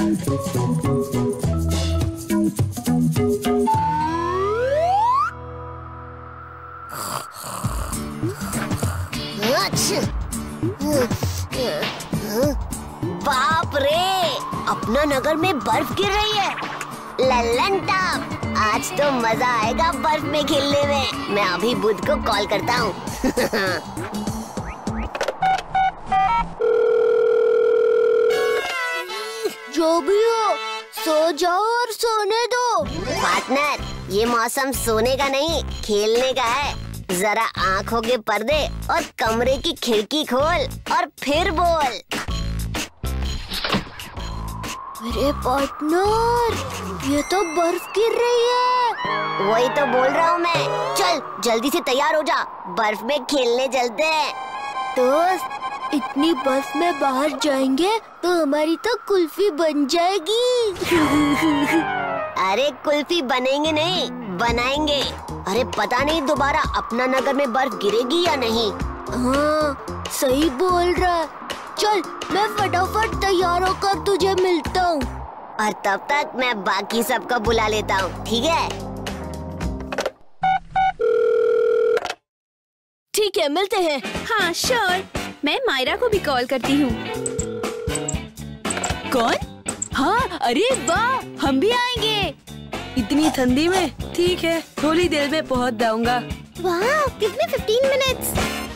बाप रे, अपना नगर में बर्फ गिर रही है। लल्लन टॉप, आज तो मजा आएगा बर्फ में खेलने में। मैं अभी बुध को कॉल करता हूँ। जो भी हो, सो जाओ और सोने दो। पार्टनर, ये मौसम सोने का नहीं, खेलने का है। जरा आंखों के पर्दे और कमरे की खिड़की खोल और फिर बोल। अरे पार्टनर, ये तो बर्फ गिर रही है। वही तो बोल रहा हूँ मैं। चल जल्दी से तैयार हो जा, बर्फ में खेलने चलते हैं। दोस्त, इतनी बर्फ में बाहर जाएंगे तो हमारी तो कुल्फी बन जाएगी। अरे कुल्फी बनेंगे नहीं, बनाएंगे। अरे पता नहीं दोबारा अपना नगर में बर्फ गिरेगी या नहीं। हाँ सही बोल रहा। चल मैं फटाफट तैयार होकर तुझे मिलता हूँ, और तब तक मैं बाकी सबको बुला लेता हूँ, ठीक है? ठीक है, मिलते हैं। हाँ श्योर, मैं मायरा को भी कॉल करती हूँ। कौन? हाँ, अरे वाह, हम भी आएंगे। इतनी ठंडी में? ठीक है, थोड़ी देर में पहुँच जाऊंगा। वाह, कितने 15 मिनट्स।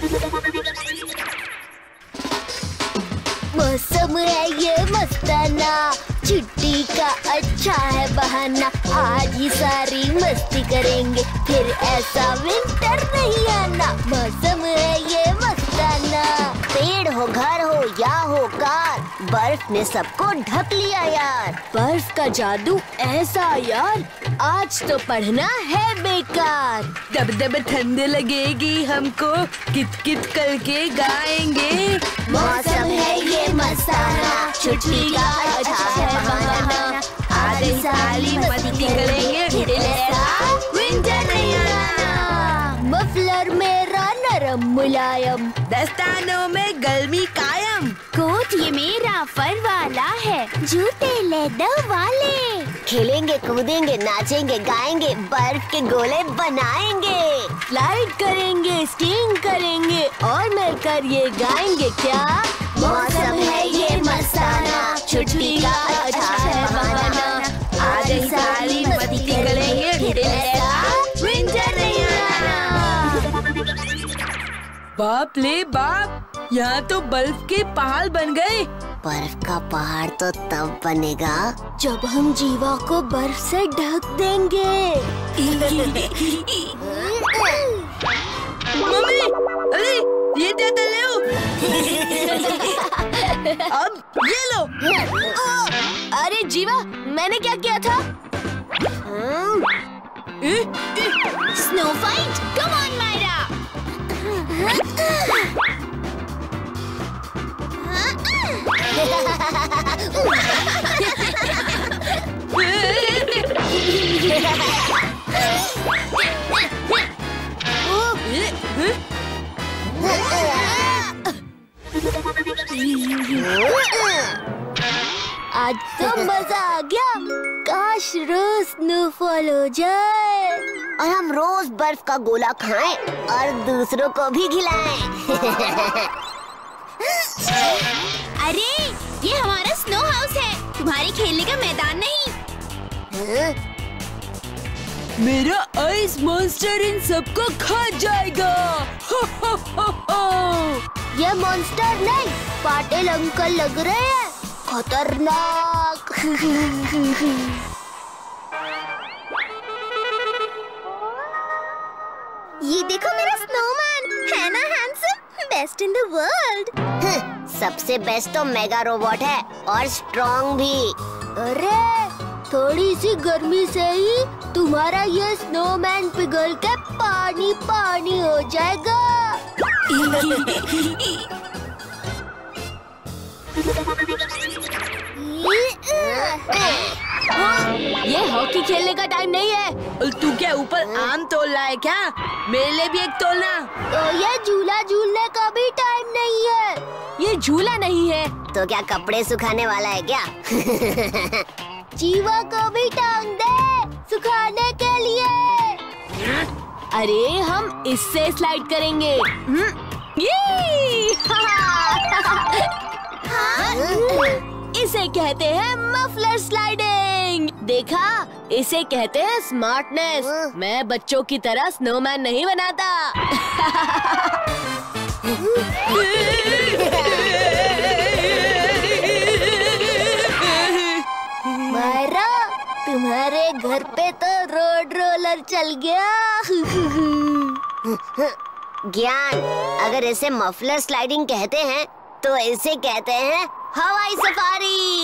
मौसम है ये मस्ताना, छुट्टी का अच्छा है बहाना। आज ही सारी मस्ती करेंगे, फिर ऐसा विंटर नहीं आना। मौसम है ये मस्ताना। पेड़ हो, घर हो या हो कार, बर्फ ने सबको ढक लिया यार। बर्फ का जादू ऐसा यार, आज तो पढ़ना है बेकार। दब दब ठंड लगेगी हमको, कित कित करके गाएंगे। मौसम है ये मस्ताना, छुट्टी का अच्छा है बहाना। आज सारी मस्ती करेंगे, फिर ऐसा विंटर नहीं आना। मफलर मेरा नरम मुलायम, दस्तानों में गर्मी कायम। कोट ये मेरा फर वाला है, जूते लेदर वाले। खेलेंगे कूदेंगे नाचेंगे गाएंगे, बर्फ के गोले बनाएंगे। स्लाइड करेंगे, स्कीइंग करेंगे और मिलकर ये गाएंगे क्या। मौसम है ये मस्ताना, छुट्टी का अच्छा है बहाना। आज सारी मस्ती करेंगे, फिर ऐसा विंटर नहीं आना। बाप ले बाप, यहाँ तो बर्फ के पहाड़ बन गए। बर्फ का पहाड़ तो तब बनेगा जब हम जीवा को बर्फ से ढक देंगे। मम्मी, अरे ये क्या कर रहे हो? अब ये लो। अरे जीवा, मैंने क्या किया था? Snow fight, come on Myra. आज तो मजा आ गया। काश रोज स्नोफॉल हो जाए और हम रोज बर्फ का गोला खाएं और दूसरों को भी खिलाएं। अरे ये हमारा स्नो हाउस है, तुम्हारे खेलने का मैदान नहीं। मेरा आइस मॉन्स्टर इन सबको खा जाएगा। हो, हो, हो, हो। ये मॉन्स्टर नहीं, पाटिल अंकल लग रहे हैं, खतरनाक। ये देखो मेरा स्नोमैन, है ना handsome, best in the world. सबसे बेस्ट तो मेगा रोबोट है और स्ट्रॉन्ग भी। अरे थोड़ी सी गर्मी से ही तुम्हारा ये स्नोमैन पिघल के पानी पानी हो जाएगा। ये हॉकी खेलने का टाइम नहीं है। और तू क्या ऊपर आम तोड़ रहा है क्या? मेरे लिए भी एक तोड़ना। ये झूला झूलने का भी टाइम नहीं है। ये झूला नहीं है। तो क्या कपड़े सुखाने वाला है क्या? जीवा को भी टांग दे सुखाने के लिए। अरे हम इससे स्लाइड करेंगे। इसे कहते हैं मफलर स्लाइडिंग। देखा, इसे कहते हैं स्मार्टनेस। मैं बच्चों की तरह स्नोमैन नहीं बनाता। मायरा, तुम्हारे घर पे तो रोड रोलर चल गया। ज्ञान, अगर इसे मफलर स्लाइडिंग कहते हैं तो इसे कहते हैं हवाई सफारी।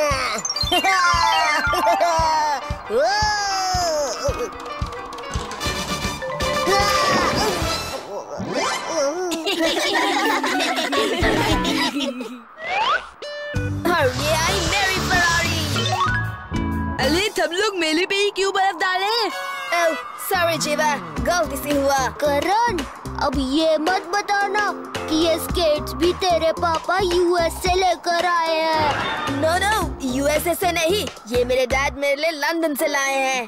मेरी फरारी। अरे सब लोग मेले पे ही क्यों बर्फ डाले? ओह, सॉरी जीवा, गलती से हुआ। करण, अब ये मत बताना कि ये स्केट्स भी तेरे पापा यूएस से लेकर आए हैं। नो नो, यूएसए से नहीं, ये मेरे डैड मेरे लिए लंदन से लाए हैं।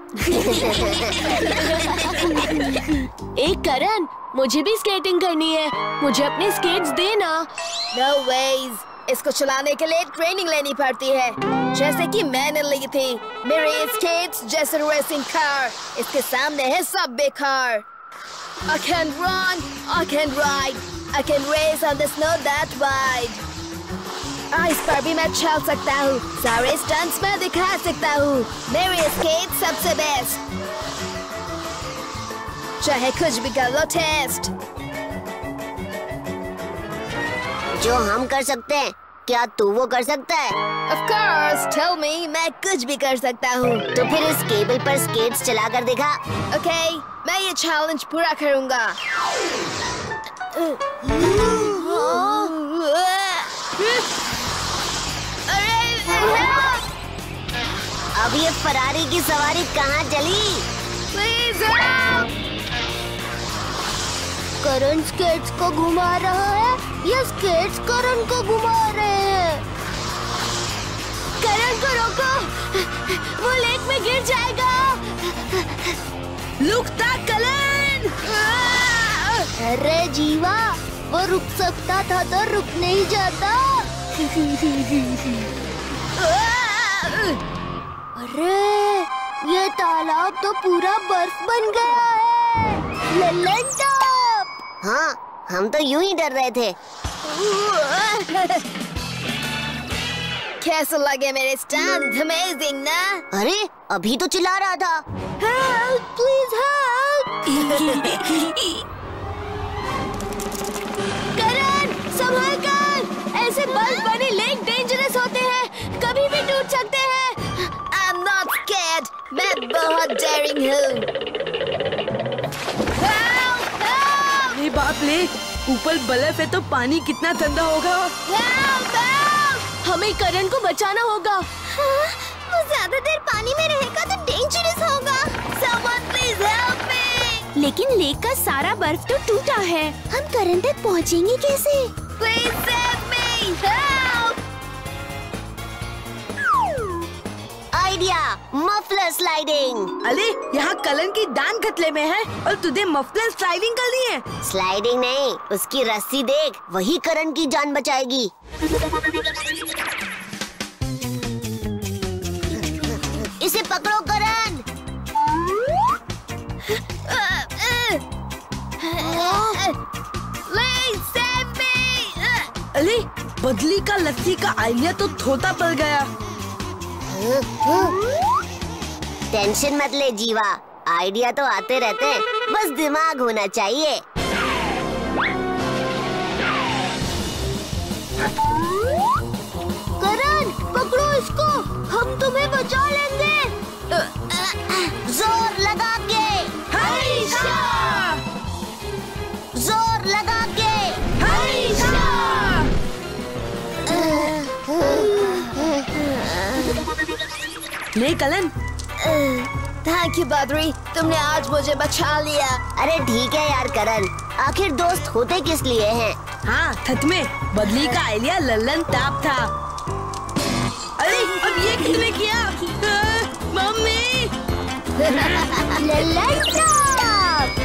एक करण, मुझे भी स्केटिंग करनी है। मुझे अपने स्केट्स देना। नो वेज, इसको चलाने के लिए ट्रेनिंग लेनी पड़ती है, जैसे कि मैंने ली थी। मेरे स्केट्स जैसे रेसिंग कार, इसके सामने है सब बेकार। I can run, I can ride, I can race on the snow that wide. इस पर भी मैं चल सकता हूँ, सारे स्टंट्स मैं दिखा सकता हूँ। मेरे स्केट सबसे बेस्ट, चाहे कुछ भी कर लो टेस्ट। जो हम कर सकते हैं, क्या तू वो कर सकता है? Of course, tell me, मैं कुछ भी कर सकता हूँ। तो फिर इस केबल पर स्केट्स चला कर दिखा। Okay, मैं ये चैलेंज पूरा करूँगा। अब ये फरारी की सवारी कहाँ चली? Please help! करण स्केट्स को घुमा रहा है या स्केट्स करण को घुमा रहे हैं? करण को रोको, वो लेक में गिर जाएगा। रुकता करण। अरे जीवा, वो रुक सकता था तो रुक नहीं जाता। अरे, ये तालाब तो पूरा बर्फ बन गया है। लल्लन टॉप। हाँ, हम तो यूं ही डर रहे थे। कैसे लगे मेरे स्टंट? अमेजिंग ना? अरे, अभी तो चिल्ला रहा था। Help, please help! करण, संभल कर। ऐसे बर्फ बने लेक डेंजरस होते हैं, कभी भी टूट सकते हैं। I'm not scared, मैं बहुत डेयरिंग हूँ। Help! Help! अरे बाप रे, ऊपर बर्फ है तो पानी कितना ठंडा होगा। Help! Help! हमें करण को बचाना होगा। हाँ, वो ज्यादा देर पानी में रहेगा तो डेंजरस होगा। Someone please help me! लेकिन लेक का सारा बर्फ तो टूटा है। हम करण तक पहुँचेंगे कैसे? Please save me! Help! Idea, muffler sliding. अरे, यहाँ कलन की दान खतले में है और तुझे मफलर स्लाइडिंग करनी है। स्लाइडिंग नहीं, उसकी रस्सी देख, वही करण की जान बचाएगी। इसे पकड़ो करण। Please save me! अरे, बदली का लस्सी का आइडिया तो थोड़ा पड़ गया। टेंशन मत ले जीवा, आइडिया तो आते रहते हैं, बस दिमाग होना चाहिए। करण, पकड़ो इसको, हम तुम्हें बचा लेंगे। जोर लगा के। जोर लगा के। ले कलन। थैंक यू बद्री, तुमने आज मुझे बचा लिया। अरे ठीक है यार करण, आखिर दोस्त होते किस लिए हैं? हाँ सच में बदली का आइडिया लल्लन ताप था। अरे अब ये किसने किया? मम्मी लल्लन ताप।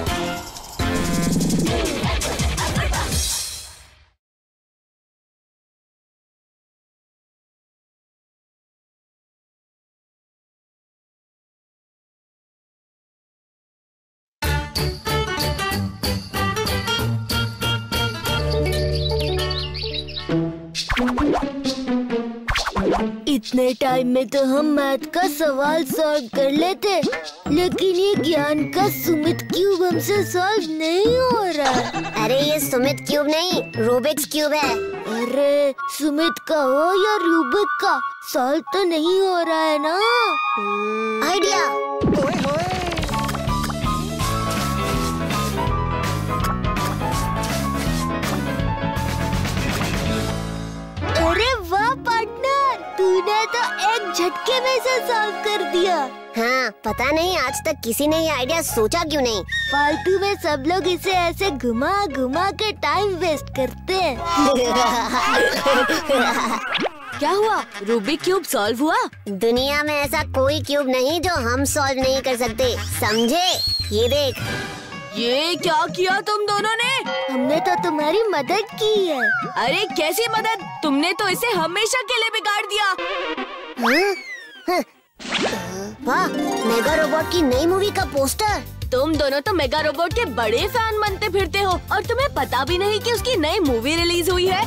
इतने टाइम में तो हम मैथ का सवाल सॉल्व कर लेते, लेकिन ये ज्ञान का सुमित क्यूब हमसे सॉल्व नहीं हो रहा। अरे ये सुमित क्यूब नहीं, रूबिक्स क्यूब है। अरे सुमित का हो या रूबिक का, सॉल्व तो नहीं हो रहा है ना। आइडिया। अरे वाह पार्टनर, तूने तो एक झटके में से सॉल्व कर दिया। हाँ, पता नहीं आज तक किसी ने ये आइडिया सोचा क्यों नहीं। फालतू में सब लोग इसे ऐसे घुमा घुमा के टाइम वेस्ट करते हैं। क्या हुआ? रूबिक क्यूब सॉल्व हुआ? दुनिया में ऐसा कोई क्यूब नहीं जो हम सॉल्व नहीं कर सकते, समझे? ये देख। ये क्या किया तुम दोनों ने? हमने तो तुम्हारी मदद की है। अरे कैसी मदद? तुमने तो इसे हमेशा के लिए बिगाड़ दिया। वाह, मेगा रोबोट की नई मूवी का पोस्टर। तुम दोनों तो मेगा रोबोट के बड़े फैन बनते फिरते हो और तुम्हें पता भी नहीं कि उसकी नई मूवी रिलीज हुई है।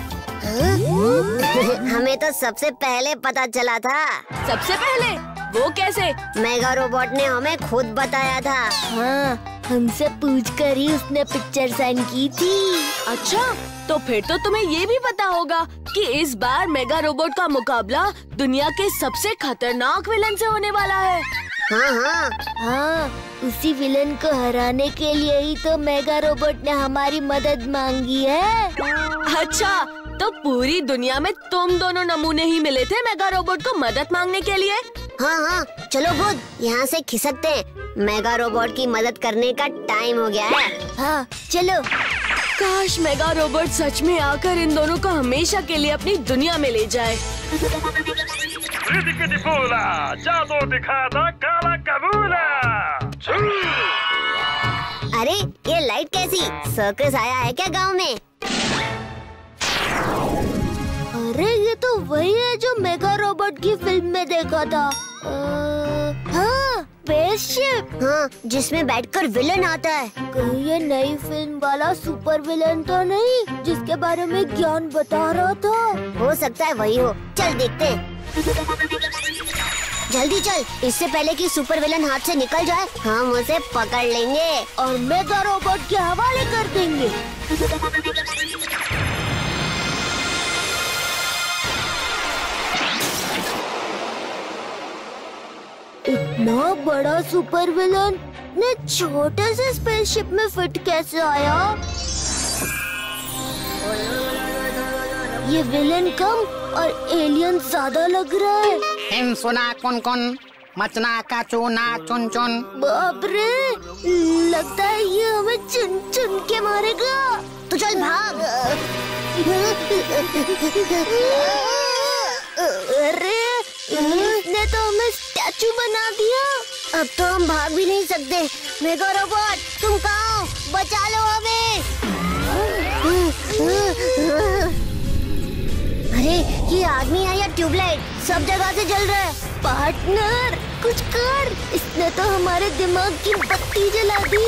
हमें तो सबसे पहले पता चला था। सबसे पहले? वो कैसे? मेगा रोबोट ने हमें खुद बताया था। हाँ, हमसे पूछकर ही उसने पिक्चर साइन की थी। अच्छा, तो फिर तो तुम्हें ये भी पता होगा कि इस बार मेगा रोबोट का मुकाबला दुनिया के सबसे खतरनाक विलन से होने वाला है। हाँ, उसी विलन को हराने के लिए ही तो मेगा रोबोट ने हमारी मदद मांगी है। अच्छा, तो पूरी दुनिया में तुम दोनों नमूने ही मिले थे मेगा रोबोट को मदद मांगने के लिए? हाँ, चलो बुध, यहाँ से खिसकते हैं। मेगा रोबोट की मदद करने का टाइम हो गया है। हाँ, चलो। काश मेगा रोबोट सच में आकर इन दोनों को हमेशा के लिए अपनी दुनिया में ले जाए। जादू दिखाता काला कबूला। अरे ये लाइट कैसी? सर्कस आया है क्या गांव में? अरे ये तो वही है जो मेगा रोबोट की फिल्म में देखा था। हाँ, स्पेसशिप। हाँ, जिसमें बैठकर विलन आता है। कहीं ये नई फिल्म वाला सुपर विलन तो नहीं जिसके बारे में ज्ञान बता रहा था? हो सकता है वही हो। चल देखते हैं। जल्दी चल, इससे पहले कि सुपर विलन हाथ से निकल जाए हम उसे पकड़ लेंगे और मेगा रोबोट के हवाले कर देंगे। इतना बड़ा सुपर विलन ने छोटे से स्पेसशिप में फिट कैसे आया? ये विलन कम और एलियन ज्यादा लग रहा है। इन सुना कौन कौन, मचना का चूना चुन चुन। बाप रे, लगता है ये हमें चुन चुन के मारेगा। तो चल भाग। अरे इसने तो हमें स्टैचू बना दिया। अब तो हम भाग भी नहीं सकते। मेगा रोबोट, तुम कहाँ हो? बचा लो हमें। अरे ये आदमी है या ट्यूबलाइट? सब जगह से जल रहा है। पार्टनर कुछ कर, इसने तो हमारे दिमाग की बत्ती जला दी।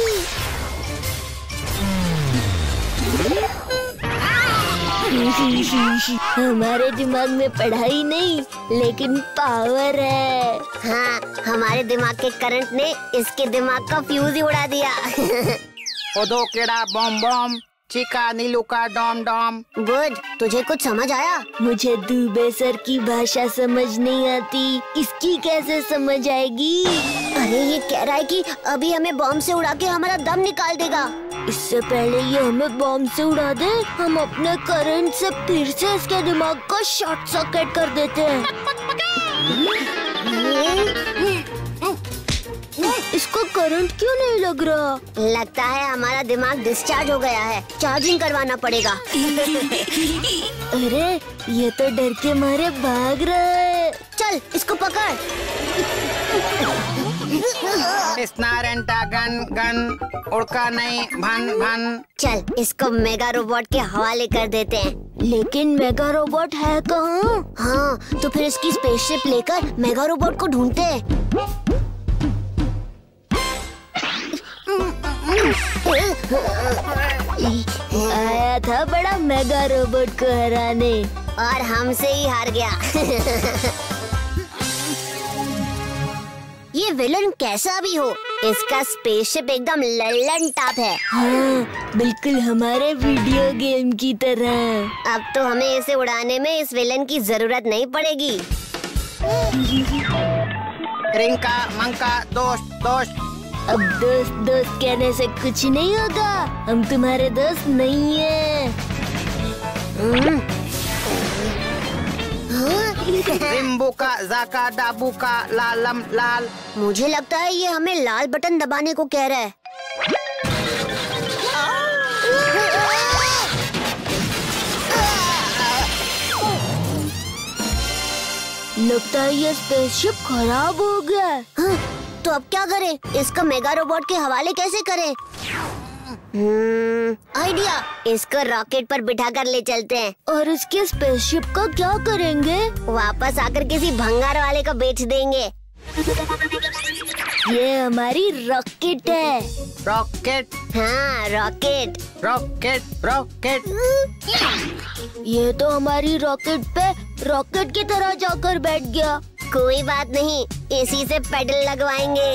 हमारे दिमाग में पढ़ाई नहीं लेकिन पावर है। हाँ, हमारे दिमाग के करंट ने इसके दिमाग का फ्यूज ही उड़ा दिया। ओदो केड़ा बम बम, चिका नीलू का डॉम डॉम। गुड, तुझे कुछ समझ आया? मुझे दुबे सर की भाषा समझ नहीं आती, इसकी कैसे समझ आएगी? अरे ये कह रहा है कि अभी हमें बॉम्ब से उड़ा के हमारा दम निकाल देगा। इससे पहले ये हमें बॉम्ब से उड़ा दे, हम अपने करंट से फिर से इसके दिमाग को शॉर्ट सर्किट कर देते हैं। करंट क्यों नहीं लग रहा? लगता है हमारा दिमाग डिस्चार्ज हो गया है, चार्जिंग करवाना पड़ेगा। अरे ये तो डर के मारे भाग रहा है। चल इसको पकड़। स्नारेंटा गन गन उड़का नहीं भन भन। चल इसको मेगा रोबोट के हवाले कर देते हैं। लेकिन मेगा रोबोट है कहाँ? हाँ तो फिर इसकी स्पेसशिप लेकर मेगा रोबोट को ढूंढते हैं। आया था बड़ा मेगा रोबोट को हराने और हमसे ही हार गया। ये विलन कैसा भी हो, इसका स्पेसशिप एकदम लल्लन टॉप है। हाँ, बिल्कुल हमारे वीडियो गेम की तरह। अब तो हमें इसे उड़ाने में इस विलन की जरूरत नहीं पड़ेगी। रिंका मंका दोस्त दोस्त। अब दोस्त दोस्त कहने से कुछ नहीं होगा, हम तुम्हारे दोस्त नहीं हैं। रिम्बू का जाका डाबू का लालम लाल। मुझे लगता है ये हमें लाल बटन दबाने को कह रहा है। लगता है ये स्पेसशिप खराब हो गया। हाँ, तो अब क्या करें? इसको मेगा रोबोट के हवाले कैसे करें? आइडिया, इसको रॉकेट पर बिठा कर ले चलते हैं। और इसके स्पेसशिप का क्या करेंगे? वापस आकर किसी भंगार वाले को बेच देंगे। ये हमारी रॉकेट है। रॉकेट? हाँ रॉकेट। Rocket rocket. ये तो हमारी रॉकेट पे रॉकेट की तरह जाकर बैठ गया। कोई बात नहीं, इसी से पेडल लगवाएंगे।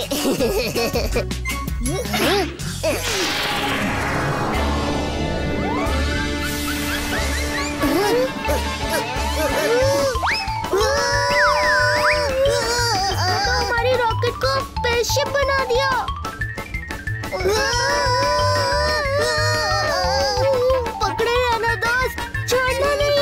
तो हमारी रॉकेट को स्पेसशिप बना दिया। पकड़े रहना दोस्त, छोड़ना नहीं।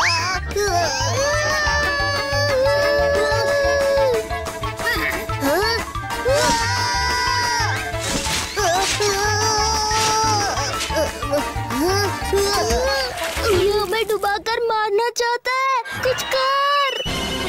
ये हमें डुबाकर मारना चाहता है, कुछ कर।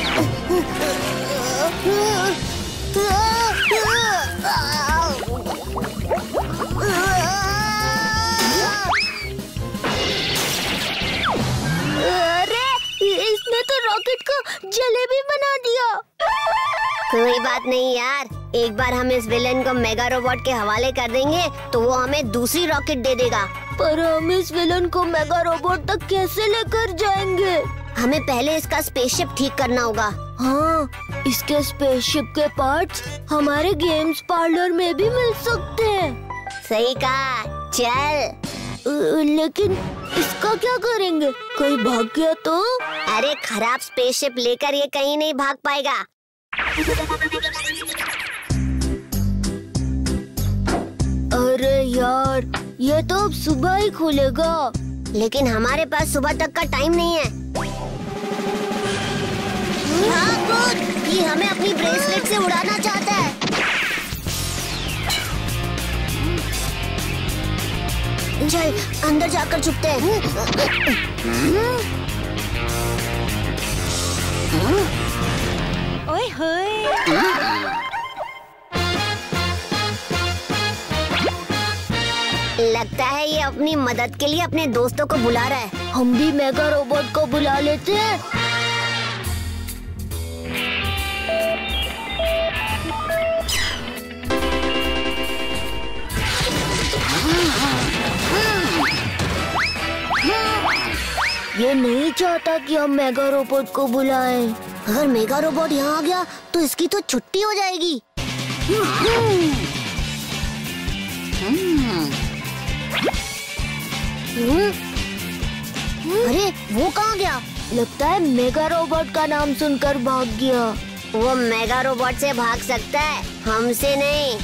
अरे इसने तो रॉकेट को जलेबी बना दिया। कोई बात नहीं यार, एक बार हम इस विलेन को मेगा रोबोट के हवाले कर देंगे तो वो हमें दूसरी रॉकेट दे देगा। पर हम इस विलेन को मेगा रोबोट तक कैसे लेकर जाएंगे? हमें पहले इसका स्पेसशिप ठीक करना होगा। हाँ, इसके स्पेसशिप के पार्ट्स हमारे गेम्स पार्लर में भी मिल सकते हैं। सही कहा, चल। लेकिन इसका क्या करेंगे? कोई भाग गया तो? अरे खराब स्पेसशिप लेकर ये कहीं नहीं भाग पाएगा। अरे यार, ये तो अब सुबह ही खुलेगा। लेकिन हमारे पास सुबह तक का टाइम नहीं है। हाँ खुद, ये हमें अपनी ब्रेसलेट से उड़ाना चाहता है। चल अंदर जाकर छुपते हैं। ओए होए। लगता है ये अपनी मदद के लिए अपने दोस्तों को बुला रहा है। हम भी मेगा रोबोट को बुला लेते हैं। ये नहीं चाहता कि हम मेगा रोबोट को बुलाएं। अगर मेगा रोबोट यहाँ आ गया तो इसकी तो छुट्टी हो जाएगी। अरे वो कहाँ गया? लगता है मेगा रोबोट का नाम सुनकर भाग गया। वो मेगा रोबोट से भाग सकता है, हमसे नहीं।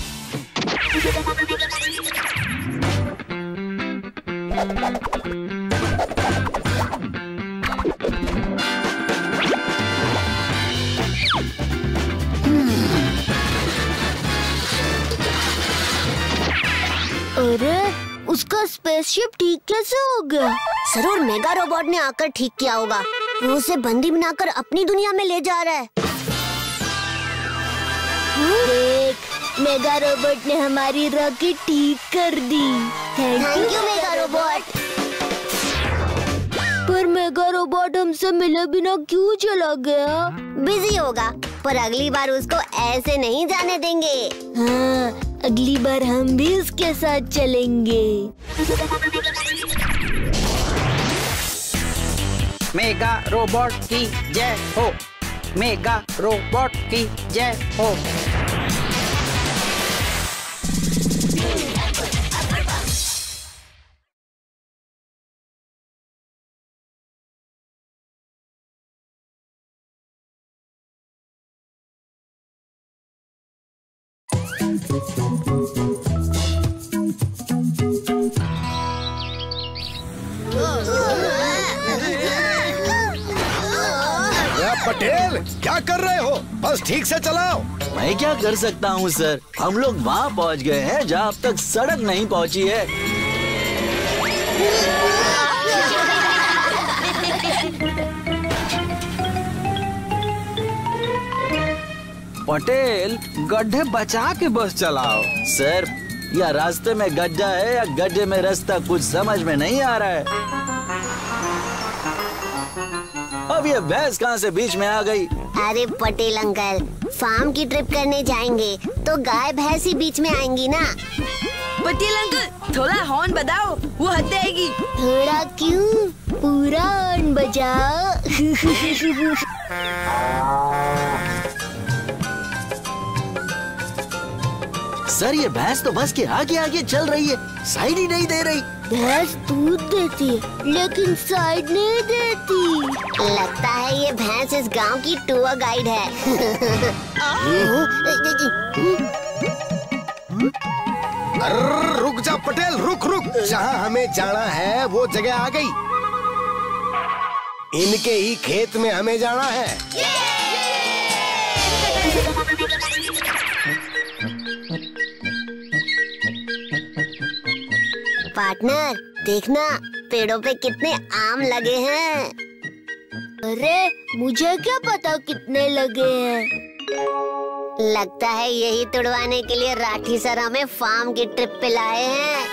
उसका स्पेसशिप ठीक कैसे हो गया? जरूर मेगा रोबोट ने आकर ठीक किया होगा। वो उसे बंदी बनाकर अपनी दुनिया में ले जा रहा है। देख, मेगा रोबोट ने हमारी रॉकेट ठीक कर दी। Thank you mega robot. पर मेगा रोबोट हमसे मिले बिना क्यों चला गया? बिजी होगा, पर अगली बार उसको ऐसे नहीं जाने देंगे। हाँ, अगली बार हम भी उसके साथ चलेंगे। मेगा रोबोट की जय हो। मेगा रोबोट की जय हो। पटेल, क्या कर रहे हो? बस ठीक से चलाओ। मैं क्या कर सकता हूँ सर, हम लोग वहाँ पहुँच गए हैं जहाँ अब तक सड़क नहीं पहुँची है। पटेल, गड्ढे बचा के बस चलाओ। सर, या रास्ते में गड्ढा है या गड्ढे में रास्ता, कुछ समझ में नहीं आ रहा है। अब ये भैंस कहाँ से बीच में आ गई? अरे पटेल अंकल, फार्म की ट्रिप करने जाएंगे तो गाय भैंस ही बीच में आएंगी ना। पटेल अंकल, थोड़ा हॉर्न बजाओ, वो हद जाएगी। थोड़ा क्यों, पूरा हॉर्न बजाओ। सर, ये भैंस तो बस के आगे आगे चल रही है, साइड ही नहीं दे रही। भैंस दूध देती है लेकिन साइड नहीं देती। लगता है ये भैंस इस गांव की टूर गाइड है। अर्र, रुक जा पटेल, रुक रुक। जहाँ हमें जाना है वो जगह आ गई। इनके ही खेत में हमें जाना है। पार्टनर, देखना पेड़ों पे कितने आम लगे हैं। अरे, मुझे क्या पता कितने लगे हैं। लगता है यही तुड़वाने के लिए राठी सर हमें फार्म की ट्रिप पे लाए हैं।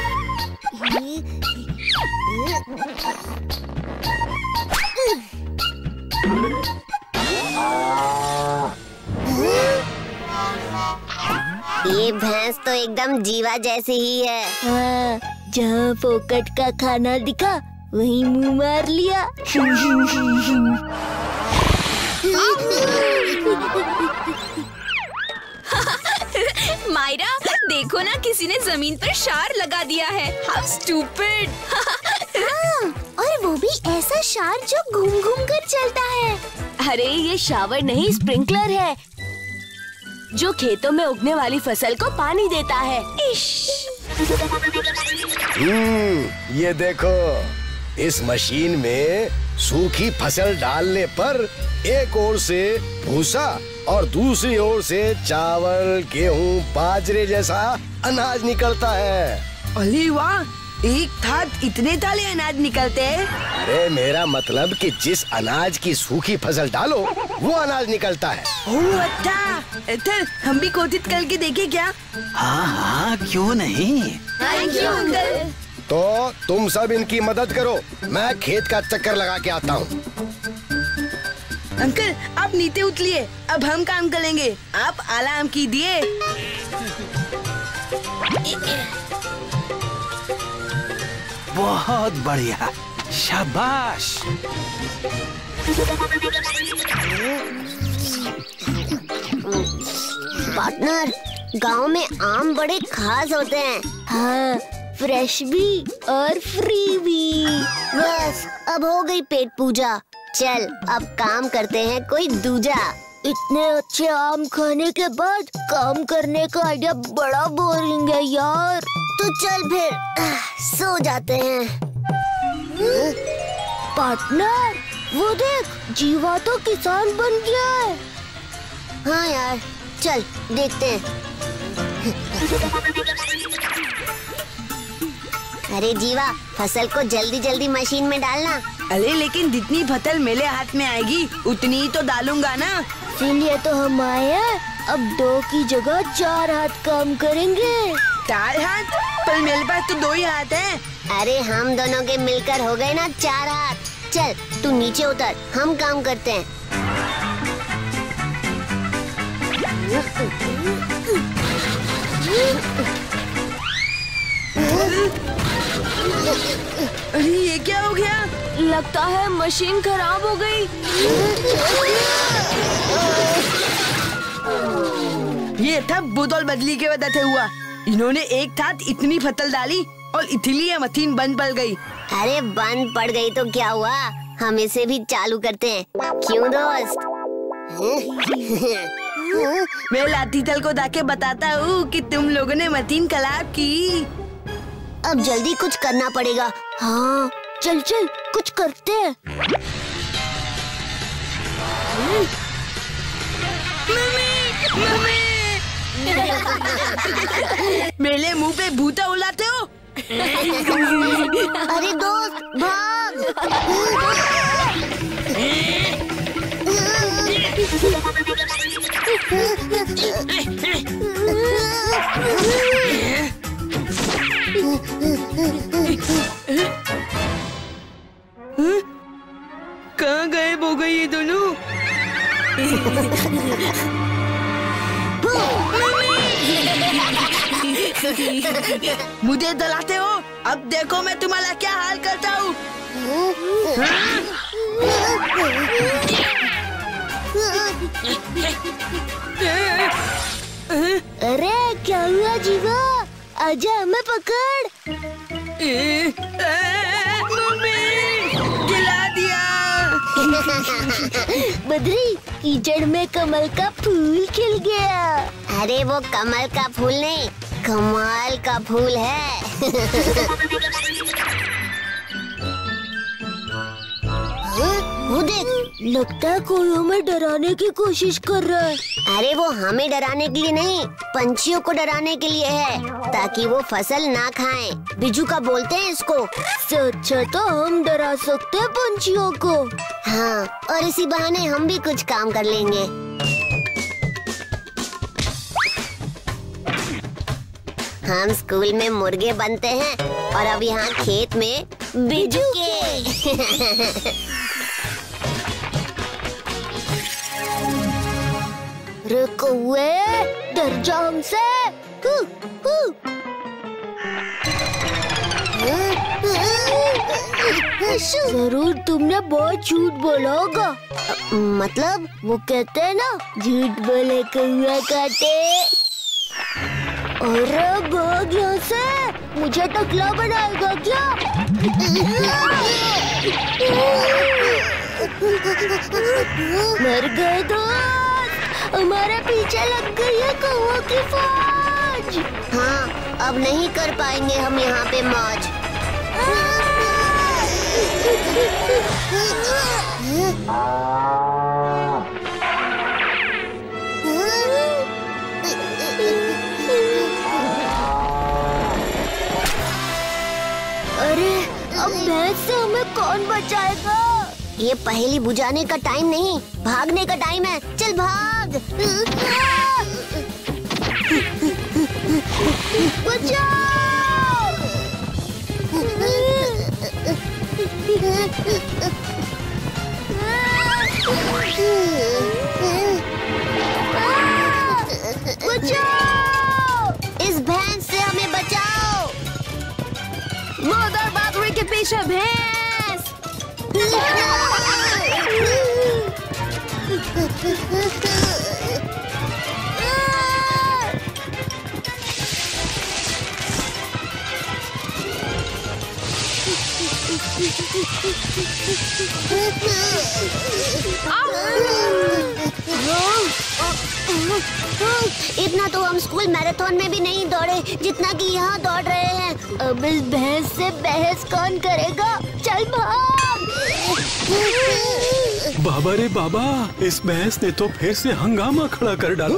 ये भैंस तो एकदम जीवा जैसी ही है। हाँ, जहाँ फोकट का खाना दिखा वहीं मुंह मार लिया। मायरा, देखो ना, किसी ने जमीन पर शार लगा दिया है। How stupid. हाँ, और वो भी ऐसा शार जो घूम घूम कर चलता है। अरे, ये शावर नहीं, स्प्रिंकलर है, जो खेतों में उगने वाली फसल को पानी देता है। ये देखो, इस मशीन में सूखी फसल डालने पर एक ओर से भूसा और दूसरी ओर से चावल, गेहूं, बाजरे जैसा अनाज निकलता है। अरे वाह, एक साथ इतने ताले अनाज निकलते हैं। अरे मेरा मतलब कि जिस अनाज की सूखी फसल डालो वो अनाज निकलता है। ओह अच्छा, चल हम भी कोशिश करके देखें क्या? हाँ हाँ, क्यों नहीं। Thank you uncle. तो तुम सब इनकी मदद करो, मैं खेत का चक्कर लगा के आता हूँ। अंकल, आप नीचे उतरिए, अब हम काम करेंगे, आप आराम कीजिए। बहुत बढ़िया, शाबाश। पार्टनर, गांव में आम बड़े खास होते हैं। हाँ, फ्रेश भी और फ्री भी। बस अब हो गई पेट पूजा, चल अब काम करते हैं कोई दूजा। इतने अच्छे आम खाने के बाद काम करने का आइडिया बड़ा बोरिंग है यार। तो चल फिर सो जाते हैं। पार्टनर, वो देख, जीवा तो किसान बन गया है। हाँ यार, चल देखते हैं। अरे जीवा, फसल को जल्दी जल्दी मशीन में डालना। अरे लेकिन जितनी फसल मेरे हाथ में आएगी उतनी ही तो डालूंगा ना। इसीलिए तो हम आए हैं। अब 2 की जगह 4 हाथ काम करेंगे। 4 हाथ? पर मेरे पास तो 2 ही हाथ हैं। अरे हम दोनों के मिलकर हो गए ना 4 हाथ। चल तू नीचे उतर, हम काम करते हैं। अरे ये क्या हो गया? लगता है मशीन खराब हो गई। ये था बोतल बदली के वजह से हुआ। इन्होंने एक साथ इतनी फसल डाली और इसीलिए मशीन बंद पड़ गई। अरे बंद पड़ गई तो क्या हुआ, हम इसे भी चालू करते हैं। क्यों दोस्त? मैं लाठी तल को जाके बताता हूँ कि तुम लोगों ने मशीन खराब की। अब जल्दी कुछ करना पड़ेगा। हाँ चल चल कुछ करते हैं। मेरे मुंह पे भूता उड़ाते हो? अरे दोस्त भाग। कहाँ गायब हो गई ये दोनों? मुझे दलाते हो? अब देखो मैं तुम्हारा क्या हाल करता हूँ। अरे क्या हुआ जीवा? आजा हमें पकड़। मम्मी गिला दिया। बद्री, कीचड़ में कमल का फूल खिल गया। अरे वो कमल का फूल नहीं, कमाल का फूल है। वो देख, लगता है कोई हमें डराने की कोशिश कर रहा है। अरे वो हमें डराने के लिए नहीं, पंछियों को डराने के लिए है, ताकि वो फसल ना खाएं। बिजू का बोलते हैं इसको। अच्छा तो हम डरा सकते हैं पंछियों को। हाँ, और इसी बहाने हम भी कुछ काम कर लेंगे। हम स्कूल में मुर्गे बनते हैं और अब यहाँ खेत में बिजू के। रुको हुए, डर जाओ हमसे। जरूर तुमने बहुत झूठ बोला होगा। मतलब वो कहते हैं ना, झूठ बोले कौआ काटे। अरे भाग यहाँ से, मुझे टकला बनाएगा क्या? मर गए दोस्त, हमारे पीछे लग गई है कौओं की फौज। हाँ, अब नहीं कर पाएंगे हम यहाँ पे मौज। अरे अब भैंस से हमें कौन बचाएगा? ये पहेली बुझाने का टाइम नहीं, भागने का टाइम है। चल भाग। बचाओ! बचाओ! इस भैंस से हमें बचाओ। मोदर बागरी के पीछे भैंस। इतना तो हम स्कूल मैराथन में भी नहीं दौड़े जितना कि यहाँ दौड़ रहे हैं। अब इस भैंस से बहस कौन करेगा? चल भाग। बाबा रे बाबा, इस भैंस ने तो फिर से हंगामा खड़ा कर डाला।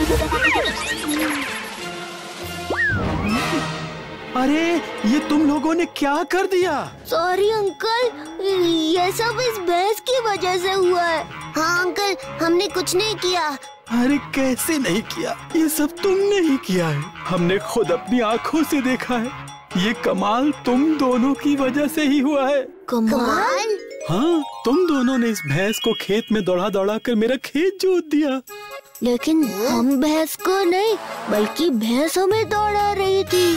अरे ये तुम लोगों ने क्या कर दिया? सॉरी अंकल, ये सब इस भैंस की वजह से हुआ है। हाँ अंकल, हमने कुछ नहीं किया। अरे कैसे नहीं किया? ये सब तुमने ही किया है। हमने खुद अपनी आँखों से देखा है। ये कमाल तुम दोनों की वजह से ही हुआ है। कमाल? हाँ, तुम दोनों ने इस भैंस को खेत में दौड़ा दौड़ा कर मेरा खेत जोत दिया। लेकिन हम भैंस को नहीं, बल्कि भैंस हमें दौड़ा रही थी।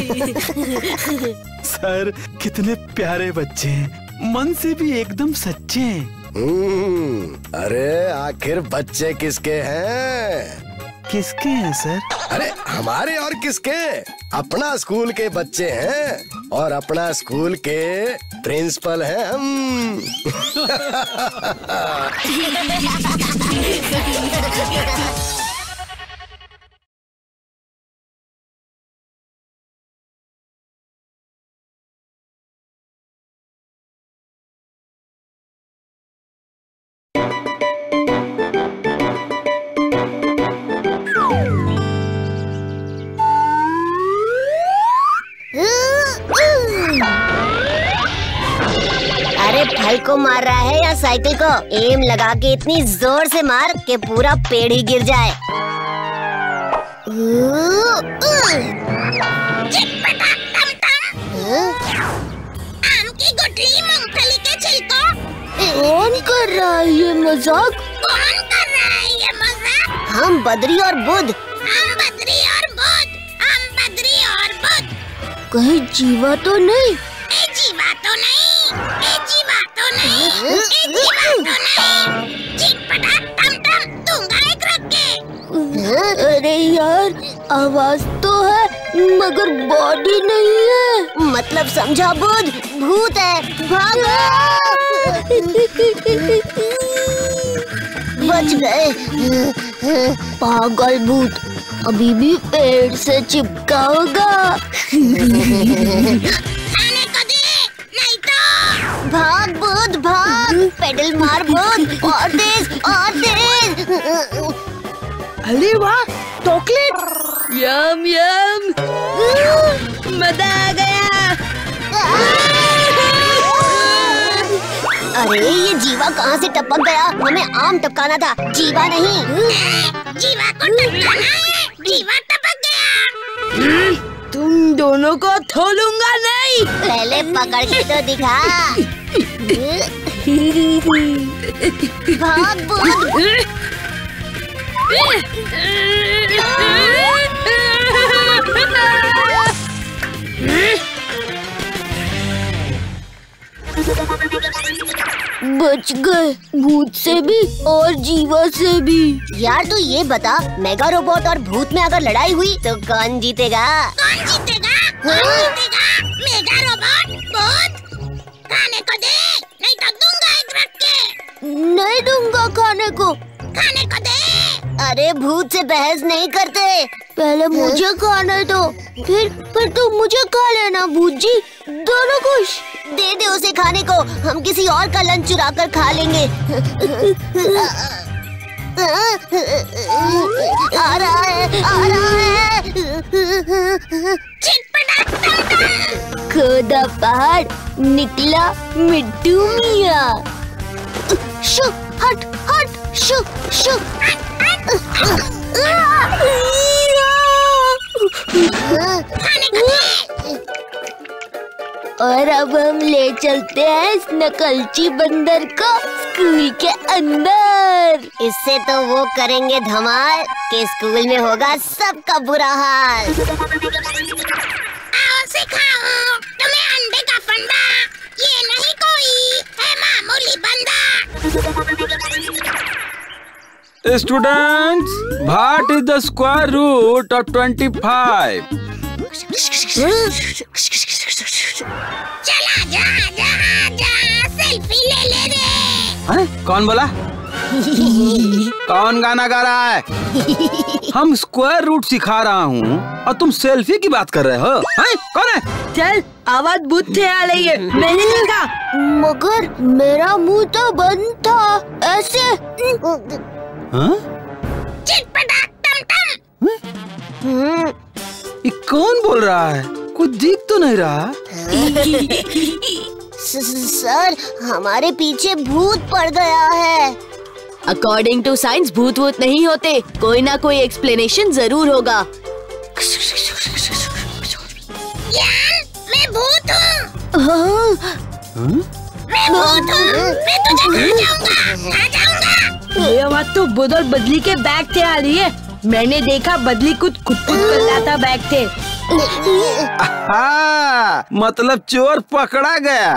सर, कितने प्यारे बच्चे हैं, मन से भी एकदम सच्चे हैं। अरे आखिर बच्चे किसके हैं? किसके हैं सर? अरे हमारे और किसके? अपना स्कूल के बच्चे हैं और अपना स्कूल के प्रिंसिपल हैं हम। अरे फल को मार रहा है या साइकिल को? एम लगा के इतनी जोर से मार कि पूरा पेड़ ही गिर जाए। आम की गुठली, मूंगफली के छिलकों। कौन कर रहा है ये मजाक? कौन कर रहा है ये मजाक? हम बद्री और बुध। हम बद्री और बुध। हम बद्री और बुध। कहीं जीवा तो नहीं? ए जीवा तो नहीं। ए जीवा तो नहीं। ए जीवा तो नहीं। चिटपटाक टम टम, दूंगा एक रख के। अरे यार, आवाज तो है मगर बॉडी नहीं है। मतलब समझा बुध? भूत है, भागो। बच गए। पागल भूत अभी भी पेड़ से चिपका होगा। खाने को दे, नहीं तो। भाग भूत भाग, पेडल मार भूत, और तेज और तेज। अरे वाह, चॉकलेट! यम यम, मजा आ गया। अरे ये जीवा कहाँ से टपक गया? हमें आम टपकाना था, जीवा नहीं। जीवा को टपकाना है, जीवा टपक गया। तुम दोनों को छोड़ूंगा नहीं। पहले पकड़ के तो दिखा। भाग बुध। बच गए, भूत से भी और जीवा से भी। यार तू ये बता, मेगा रोबोट और भूत में अगर लड़ाई हुई तो कौन जीतेगा? कौन जीतेगा? कौन जीतेगा? मेगा रोबोट, भूत? खाने को दे, नहीं तो दूंगा एक रख के। नहीं दूंगा खाने को। खाने को दे। अरे भूत से बहस नहीं करते, पहले मुझे खाने दो, फिर तुम मुझे खा लेना। भूत जी दोनों खुश। दे दे उसे खाने को, हम किसी और का लंच चुरा कर खा लेंगे। आ रहा है, आ रहा है। खोदा पहाड़, निकला मिट्टू मियाँ। शु हट हट, शु शु। और अब हम ले चलते हैं इस नकलची बंदर को स्कूल के अंदर। इससे तो वो करेंगे धमाल कि स्कूल में होगा सबका बुरा हाल। आओ सिखाओ तुम्हें अंडे का फंडा, ये नहीं कोई है मामूली बंदा। Students, what is the square root of 25? चला जा, सेल्फी ले रे। हैं? कौन बोला? कौन गाना गा रहा है? हम स्क्वायर रूट सिखा रहा हूँ और तुम सेल्फी की बात कर रहे हो? हैं? कौन है? चल, आवाज भूत से आ रही है, मैंने देखा। मगर मेरा मुंह तो बंद था, ऐसे। हाँ? चिटपटाक टम टम, ये कौन बोल रहा है? कोई दिख तो नहीं रहा। सर, हमारे पीछे भूत पड़ गया है। अकॉर्डिंग टू साइंस भूत वूत नहीं होते, कोई ना कोई एक्सप्लेनेशन जरूर होगा। मैं भूत हूँ। मैं भूत हूँ। मैं तुझे खा जाऊंगा। ये आवाज तो बुध और बदली के बैग से आ रही है। मैंने देखा बदली कुछ खुद कर रहा था बैग से। मतलब चोर पकड़ा गया।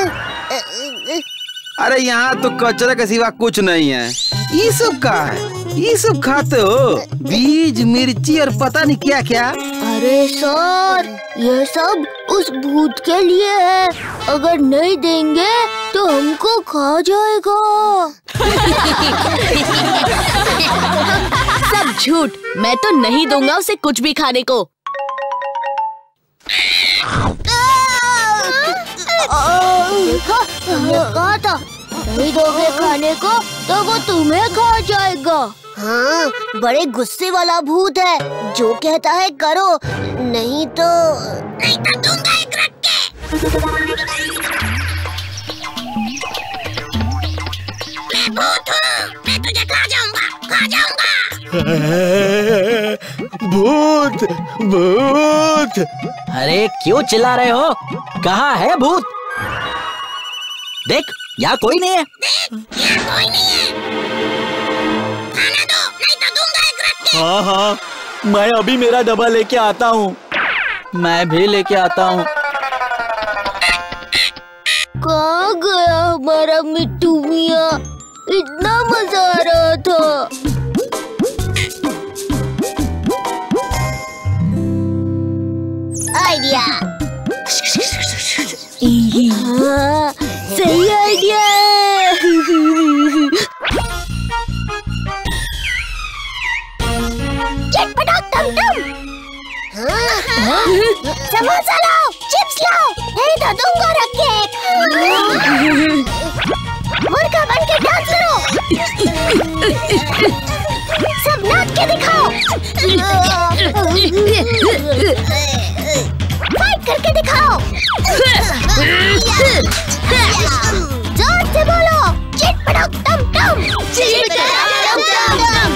अरे यहाँ तो कचरा के सिवा कुछ नहीं है। ये सब का है? ये सब खाते हो? बीज, मिर्ची और पता नहीं क्या क्या। अरे सर, ये सब उस भूत के लिए है। अगर नहीं देंगे तो हमको खा जाएगा। सब झूठ। मैं तो नहीं दूंगा उसे कुछ भी खाने को। कहा था नहीं दोगे खाने को तो वो तुम्हें खा जाएगा। हाँ, बड़े गुस्से वाला भूत है, जो कहता है करो, नहीं तो दूंगा एक रख के। मैं भूत हूँ, मैं तुझे खा जाऊंगा। भूत भूत। अरे क्यों चिल्ला रहे हो? कहाँ है भूत? देख, यहाँ कोई नहीं है। खाना दो, नहीं तो दूंगा एक रख के। हाँ, मैं अभी मेरा डब्बा लेके आता हूँ। मैं भी लेके आता हूँ। कहाँ गया हमारा मिट्टू मियाँ? इतना मजा आ रहा था। आइडिया। हाँ, सही आइडिया है। चटपटा टम-टम। समोसा लाओ, चिप्स लाओ, नहीं तो दूंगा रख के। मुर्गा बन के डांस करो। सब नाच के दिखाओ। फाइट करके दिखाओ। जोर से बोलो, चिटपटाक टम टम। चिटपटाक टम टम।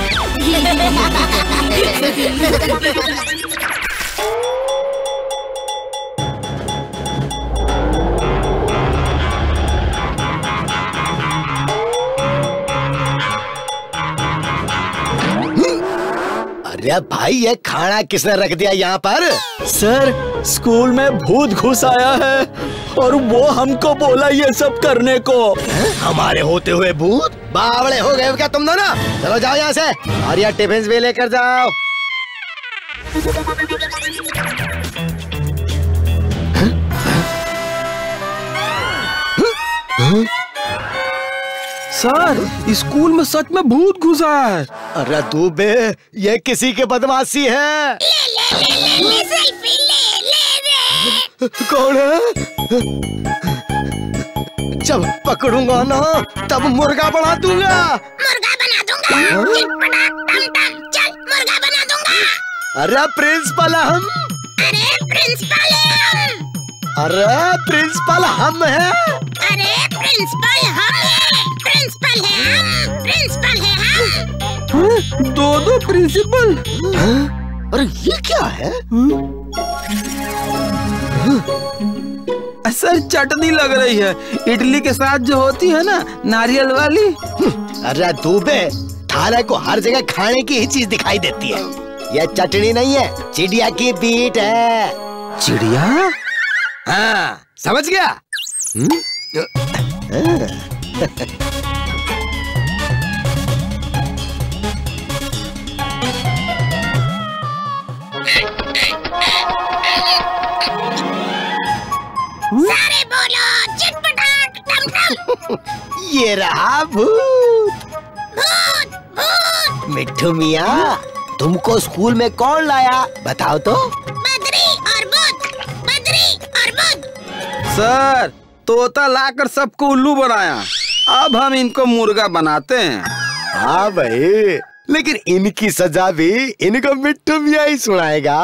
अरे भाई, ये खाना किसने रख दिया यहाँ पर? सर, स्कूल में भूत घुस आया है और वो हमको बोला ये सब करने को। हमारे होते हुए भूत? बावड़े हो गए क्या तुम दोनों? चलो जाओ यहाँ से और यह टिफिन भी लेकर जाओ। सर, स्कूल में सच में भूत घुसा है। अरे दूबे, ये किसी के बदमाशी है। ले सेल्फी ले। कौन है? जब पकड़ूंगा ना तब मुर्गा बना दूंगा। चिटपटाक टम-टम, चल मुर्गा बना दूंगा। अरे प्रिंसिपल हम। अरे प्रिंसिपल है हम। अरे प्रिंसिपल हम है। अरे प्रिंसिपल हम है। प्रिंसिपल है हम। प्रिंसिपल है हम। दो प्रिंसिपल। अरे ये क्या है? सर, चटनी लग रही है, इडली के साथ जो होती है ना, नारियल वाली। अरे दूबे, थाने को हर जगह खाने की ही चीज दिखाई देती है। यह चटनी नहीं है, चिड़िया की बीट है। चिड़िया? हाँ, समझ गया? सारे बोलो, चिटपटाक टम-टम। ये रहा भूत। भूत भूत। मिट्टू मियाँ, तुमको स्कूल में कौन लाया बताओ तो? बद्री और बुध। बद्री और बुध। सर, तोता लाकर सबको उल्लू बनाया। अब हम इनको मुर्गा बनाते हैं। हाँ भाई, लेकिन इनकी सजा भी इनको मिट्टू मियाँ ही सुनाएगा।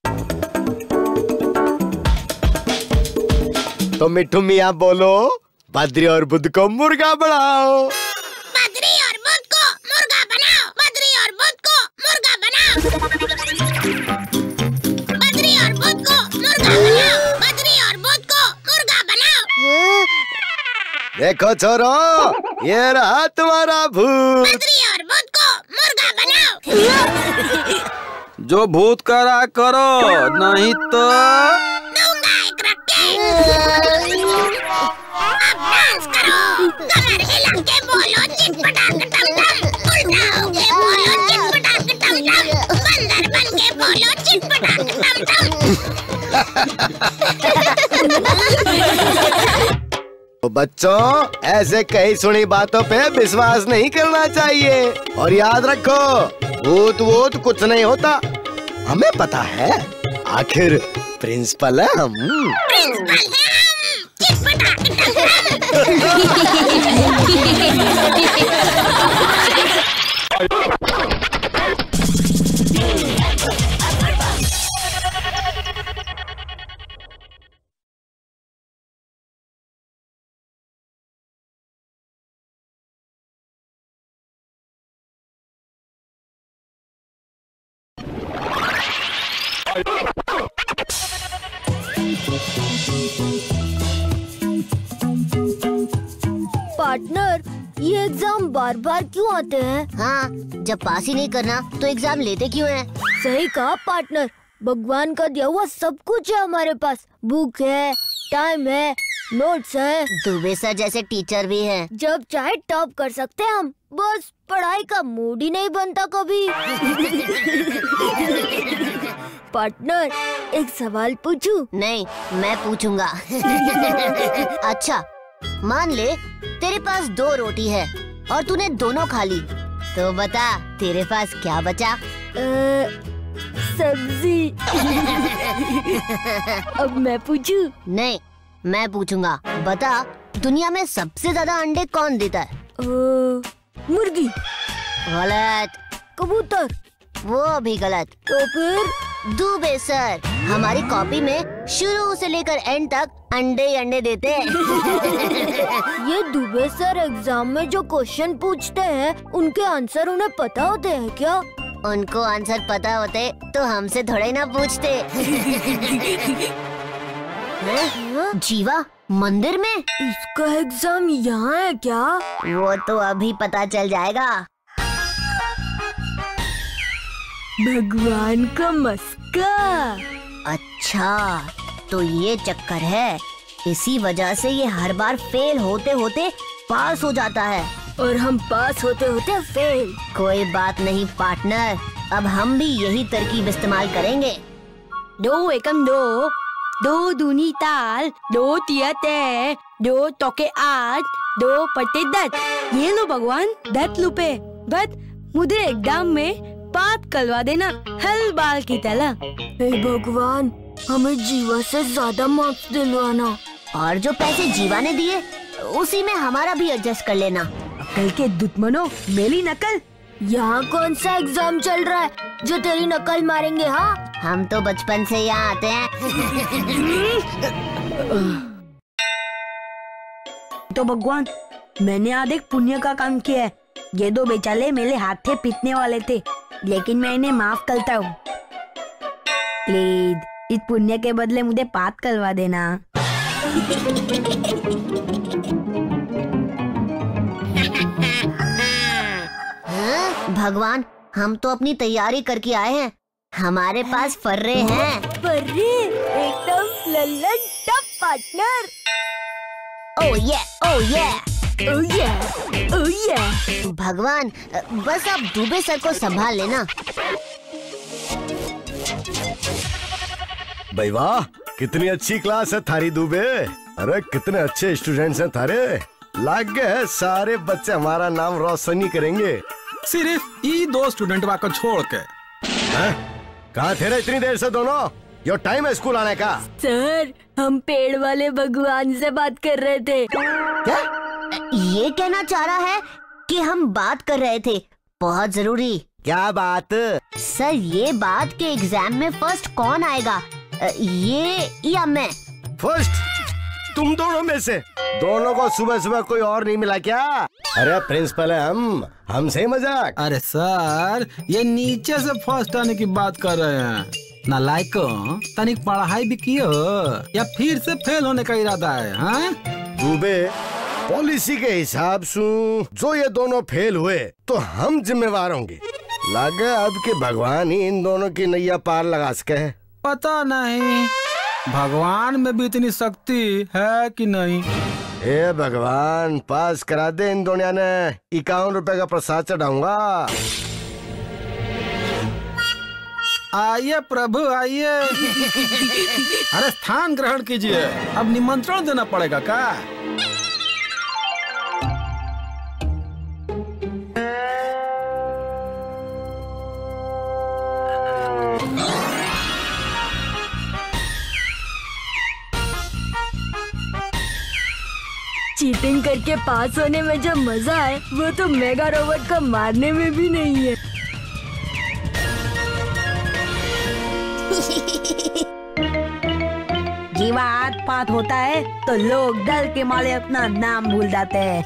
तो मिट्टू मियाँ बोलो, बद्री और बुद्ध को मुर्गा बनाओ। बद्री और बुद्ध को मुर्गा बनाओ। बद्री और बुद्ध को मुर्गा बनाओ। बद्री और बुद्ध को मुर्गा बनाओ। बद्री और बुद्ध को मुर्गा बनाओ। देखो छोरो, ये रहा तुम्हारा भूत। बद्री और बुद्ध को मुर्गा बनाओ। जो भूत करा करो, नहीं तो दूंगा एक रखे। अब डांस करो, कमर हिला के बोलो चिटपटाक टम टम। उल्टा होके बोलो चिटपटाक टम टम। बंदर बन के बोलो चिटपटाक टम टम। तो बच्चों, ऐसे कई सुनी बातों पे विश्वास नहीं करना चाहिए। और याद रखो, भूत वूत कुछ नहीं होता, हमें पता है। आखिर प्रिंसिपल है हम। प्रिंसिपल है हम। चिटपटाक टम पार्टनर, ये एग्जाम बार बार क्यों आते हैं? हाँ, जब पास ही नहीं करना तो एग्जाम लेते क्यों हैं? सही कहा पार्टनर, भगवान का दिया हुआ सब कुछ है हमारे पास। बुक है, टाइम है, नोट्स है, दुबे सर जैसे टीचर भी हैं। जब चाहे टॉप कर सकते हैं हम, बस पढ़ाई का मूड ही नहीं बनता कभी। पार्टनर, एक सवाल पूछूं? नहीं, मैं पूछूंगा। अच्छा, मान ले तेरे पास 2 रोटी है और तूने दोनों खा ली, तो बता तेरे पास क्या बचा? सब्जी। अब मैं पूछूं? नहीं, मैं पूछूंगा। बता, दुनिया में सबसे ज्यादा अंडे कौन देता है? मुर्गी। गलत। कबूतर। वो भी गलत। तो फिर? दुबे सर। हमारी कॉपी में शुरू से लेकर एंड तक अंडे ही अंडे देते हैं। ये दुबे सर एग्जाम में जो क्वेश्चन पूछते हैं, उनके आंसर उन्हें पता होते हैं क्या? उनको आंसर पता होते तो हमसे थोड़े ना पूछते। जीवा, मंदिर में? इसका एग्जाम यहाँ है क्या? वो तो अभी पता चल जाएगा। भगवान का मस्का। अच्छा, तो ये चक्कर है, इसी वजह से ये हर बार फेल होते होते पास हो जाता है और हम पास होते होते फेल। कोई बात नहीं पार्टनर, अब हम भी यही तरकीब इस्तेमाल करेंगे। 2 एकम 2, 2 दूनी ताल, 2 तिया ते, 2 टोके 8, 2 पट्टे 10। ये लो भगवान, 10 रुपए। बस मुझे एग्जाम में बात करवा देना, हल बाल की तरह। हे भगवान, हमें जीवा से ज्यादा मार्क्स दिलवाना। और जो पैसे जीवा ने दिए, उसी में हमारा भी एडजस्ट कर लेना। कल के दुश्मनों, मेरी नकल। यहाँ कौन सा एग्जाम चल रहा है जो तेरी नकल मारेंगे? हाँ, हम तो बचपन से यहाँ आते हैं। तो भगवान, मैंने आज एक पुण्य का काम किया है। ये 2 बेचारे मेरे हाथ थे पीटने वाले थे, लेकिन मैं इन्हें माफ करता हूँ। प्लीज इस पुण्य के बदले मुझे पाप करवा देना। भगवान, हम तो अपनी तैयारी करके आए हैं, हमारे पास फर्रे हैं। फर्रे? एकदम लल्लन टप पार्टनर। ओह ये, ओह ये, ओह ये, ओह ये। भगवान, बस आप दुबे सर को संभाल लेना। भाई वाह, कितनी अच्छी क्लास है थारी दुबे। अरे कितने अच्छे स्टूडेंट्स हैं थारे। लाग गए सारे बच्चे हमारा नाम रोशनी करेंगे। सिर्फ ये 2 स्टूडेंट को छोड़ के। कहाँ थे रे इतनी देर से दोनों? यो टाइम है स्कूल आने का। सर, हम पेड़ वाले भगवान से बात कर रहे थे। क्या? ये कहना चाह रहा है कि हम बात कर रहे थे, बहुत जरूरी। क्या बात? सर ये बात के एग्जाम में फर्स्ट कौन आएगा, ये या मैं? फर्स्ट तुम दोनों में से। दोनों को सुबह सुबह कोई और नहीं मिला क्या? अरे प्रिंसिपल है हम, हमसे मजाक। अरे सर, ये नीचे से फर्स्ट आने की बात कर रहे हैं। नालायको, तनिक पढ़ाई भी कियो या फिर से फेल होने का इरादा है? हाँ दुबे, पॉलिसी के हिसाब से जो ये दोनों फेल हुए तो हम जिम्मेवार होंगे। लगे अब कि भगवान ही इन दोनों की नैया पार लगा सके है। पता नहीं भगवान में भी इतनी शक्ति है कि नहीं। हे भगवान, पास करा दे इन दोनों ने। 51 रुपए का प्रसाद चढ़ाऊंगा। आइए प्रभु आइए। अरे स्थान ग्रहण कीजिए। अब निमंत्रण देना पड़ेगा क्या? चीटिंग करके पास होने में जो मजा है वो तो मेगा रोबोट को मारने में भी नहीं है। जीवा हाथ पात होता है तो लोग डर के मारे अपना नाम भूल जाते हैं।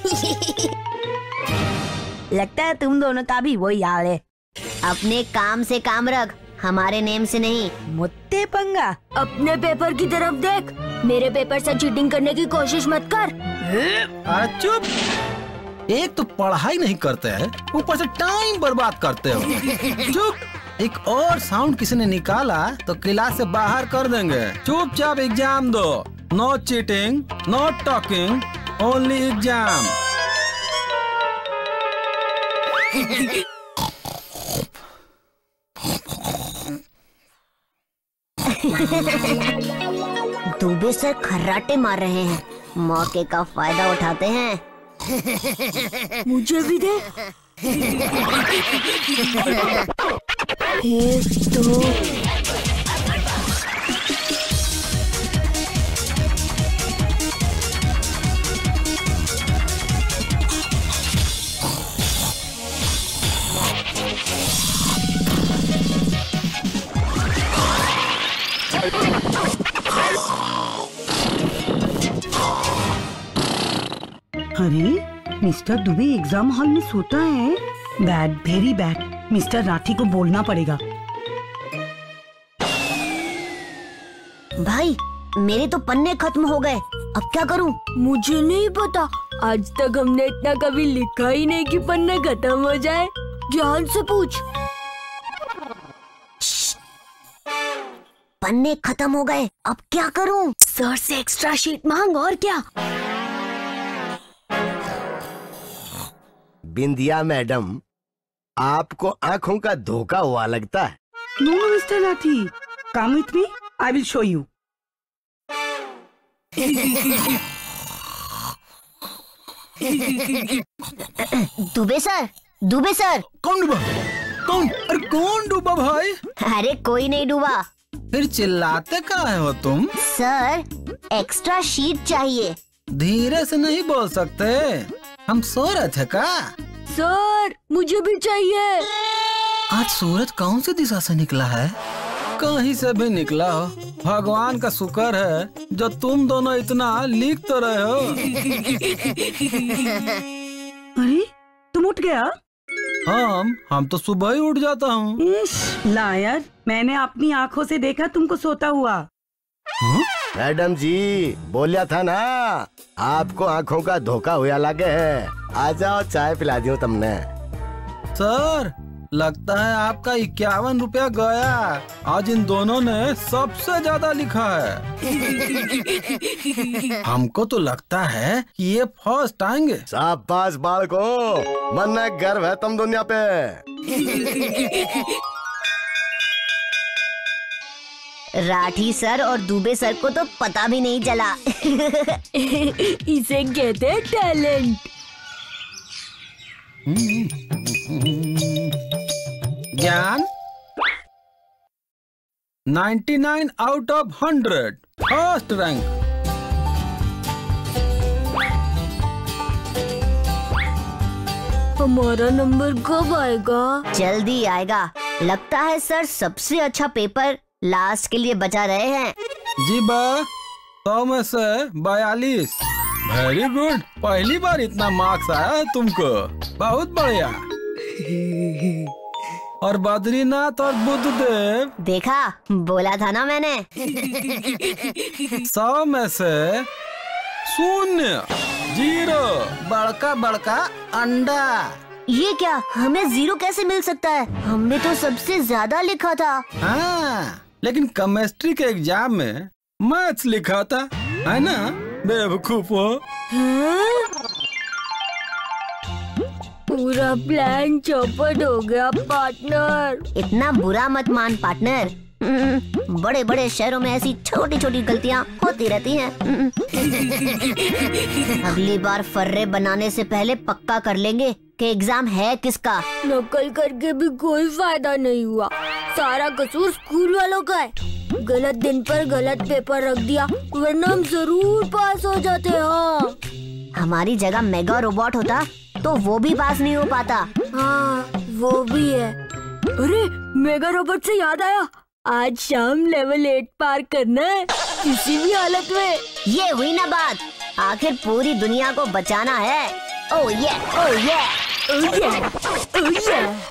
लगता है तुम दोनों का भी वही हाल है। अपने काम से काम रख, हमारे नेम से नहीं। मुत्ते पंगा, अपने पेपर की तरफ देख। मेरे पेपर से चीटिंग करने की कोशिश मत कर। अरे चुप। एक तो पढ़ाई नहीं करते हैं, ऊपर से टाइम बर्बाद करते हो। चुप। एक और साउंड किसी ने निकाला तो क्लास से बाहर कर देंगे। चुपचाप एग्जाम दो। No cheating, no talking, only exam. Dubey sir खर्राटे मार रहे हैं, मौके का फायदा उठाते हैं। मुझे भी दे। 1 2 अरे मिस्टर दुबे एग्जाम हॉल में सोता है। Bad, very bad. Mister Rathi को बोलना पड़ेगा। भाई मेरे तो पन्ने खत्म हो गए, अब क्या करूं? मुझे नहीं पता, आज तक हमने इतना कभी लिखा ही नहीं कि पन्ने खत्म हो जाए। ज्ञान से पूछ। पन्ने खत्म हो गए, अब क्या करूं? सर से एक्स्ट्रा शीट मांग और क्या। बिंदिया मैडम, आपको आंखों का धोखा हुआ लगता है। No mister Rathi, come with me, I will show you. Dubey sir, Dubey sir. कौन डूबा? कौन? अरे कौन डूबा भाई? अरे कोई नहीं डूबा। फिर चिल्लाते काहे हो तुम? सर एक्स्ट्रा शीट चाहिए। धीरे से नहीं बोल सकते, हम सो रहे थे का? सर मुझे भी चाहिए। आज सूरज कौन सी दिशा से निकला है? कहीं से भी निकला हो, भगवान का शुक्र है जो तुम दोनों इतना लिख तो रहे हो। अरे तुम उठ गया? हम तो सुबह ही उठ जाता हूँ। लायर, मैंने अपनी आँखों से देखा तुमको सोता हुआ। मैडम जी बोलिया था ना, आपको आंखों का धोखा हुआ लगे है। आ जाओ चाय पिला दियो तुमने। सर लगता है आपका 51 रुपया गया। आज इन दोनों ने सबसे ज्यादा लिखा है। हमको तो लगता है कि ये फर्स्ट आएंगे। शाबाश बालको, मन में गर्व है तुम दुनिया पे। राठी सर और दुबे सर को तो पता भी नहीं चला। इसे कहते हैं talent. Gyan 99 out of 100, first rank. हमारा नंबर कब आएगा? जल्दी आएगा। लगता है सर सबसे अच्छा पेपर लास्ट के लिए बचा रहे हैं। जी बा, 100 में से 42। वेरी गुड, पहली बार इतना मार्क्स आया तुमको, बहुत बढ़िया। और बद्रीनाथ और बुद्धदेव? देखा, बोला था ना मैंने। 100 में से 0, 0, बड़का बड़का अंडा। ये क्या, हमें 0 कैसे मिल सकता है? हमने तो सबसे ज्यादा लिखा था। हाँ, लेकिन केमिस्ट्री के एग्जाम में मैथ्स लिखा था, है ना बेवकूफ हो। पूरा प्लान चौपट हो गया पार्टनर। इतना बुरा मत मान पार्टनर। बड़े बड़े शहरों में ऐसी छोटी छोटी गलतियाँ होती रहती हैं। अगली बार फर्रे बनाने से पहले पक्का कर लेंगे कि एग्जाम है किसका। नकल करके भी कोई फायदा नहीं हुआ, सारा कसूर स्कूल वालों का है। गलत दिन पर गलत पेपर रख दिया, वरना हम जरूर पास हो जाते। हाँ, हमारी जगह मेगा रोबोट होता तो वो भी पास नहीं हो पाता। हाँ, वो भी है। अरे, मेगा रोबोट से याद आया, आज शाम लेवल 8 पार करना है किसी भी हालत में। ये हुई ना बात, आखिर पूरी दुनिया को बचाना है। ओह ये, ओह ये, ओह ये, ओह ये।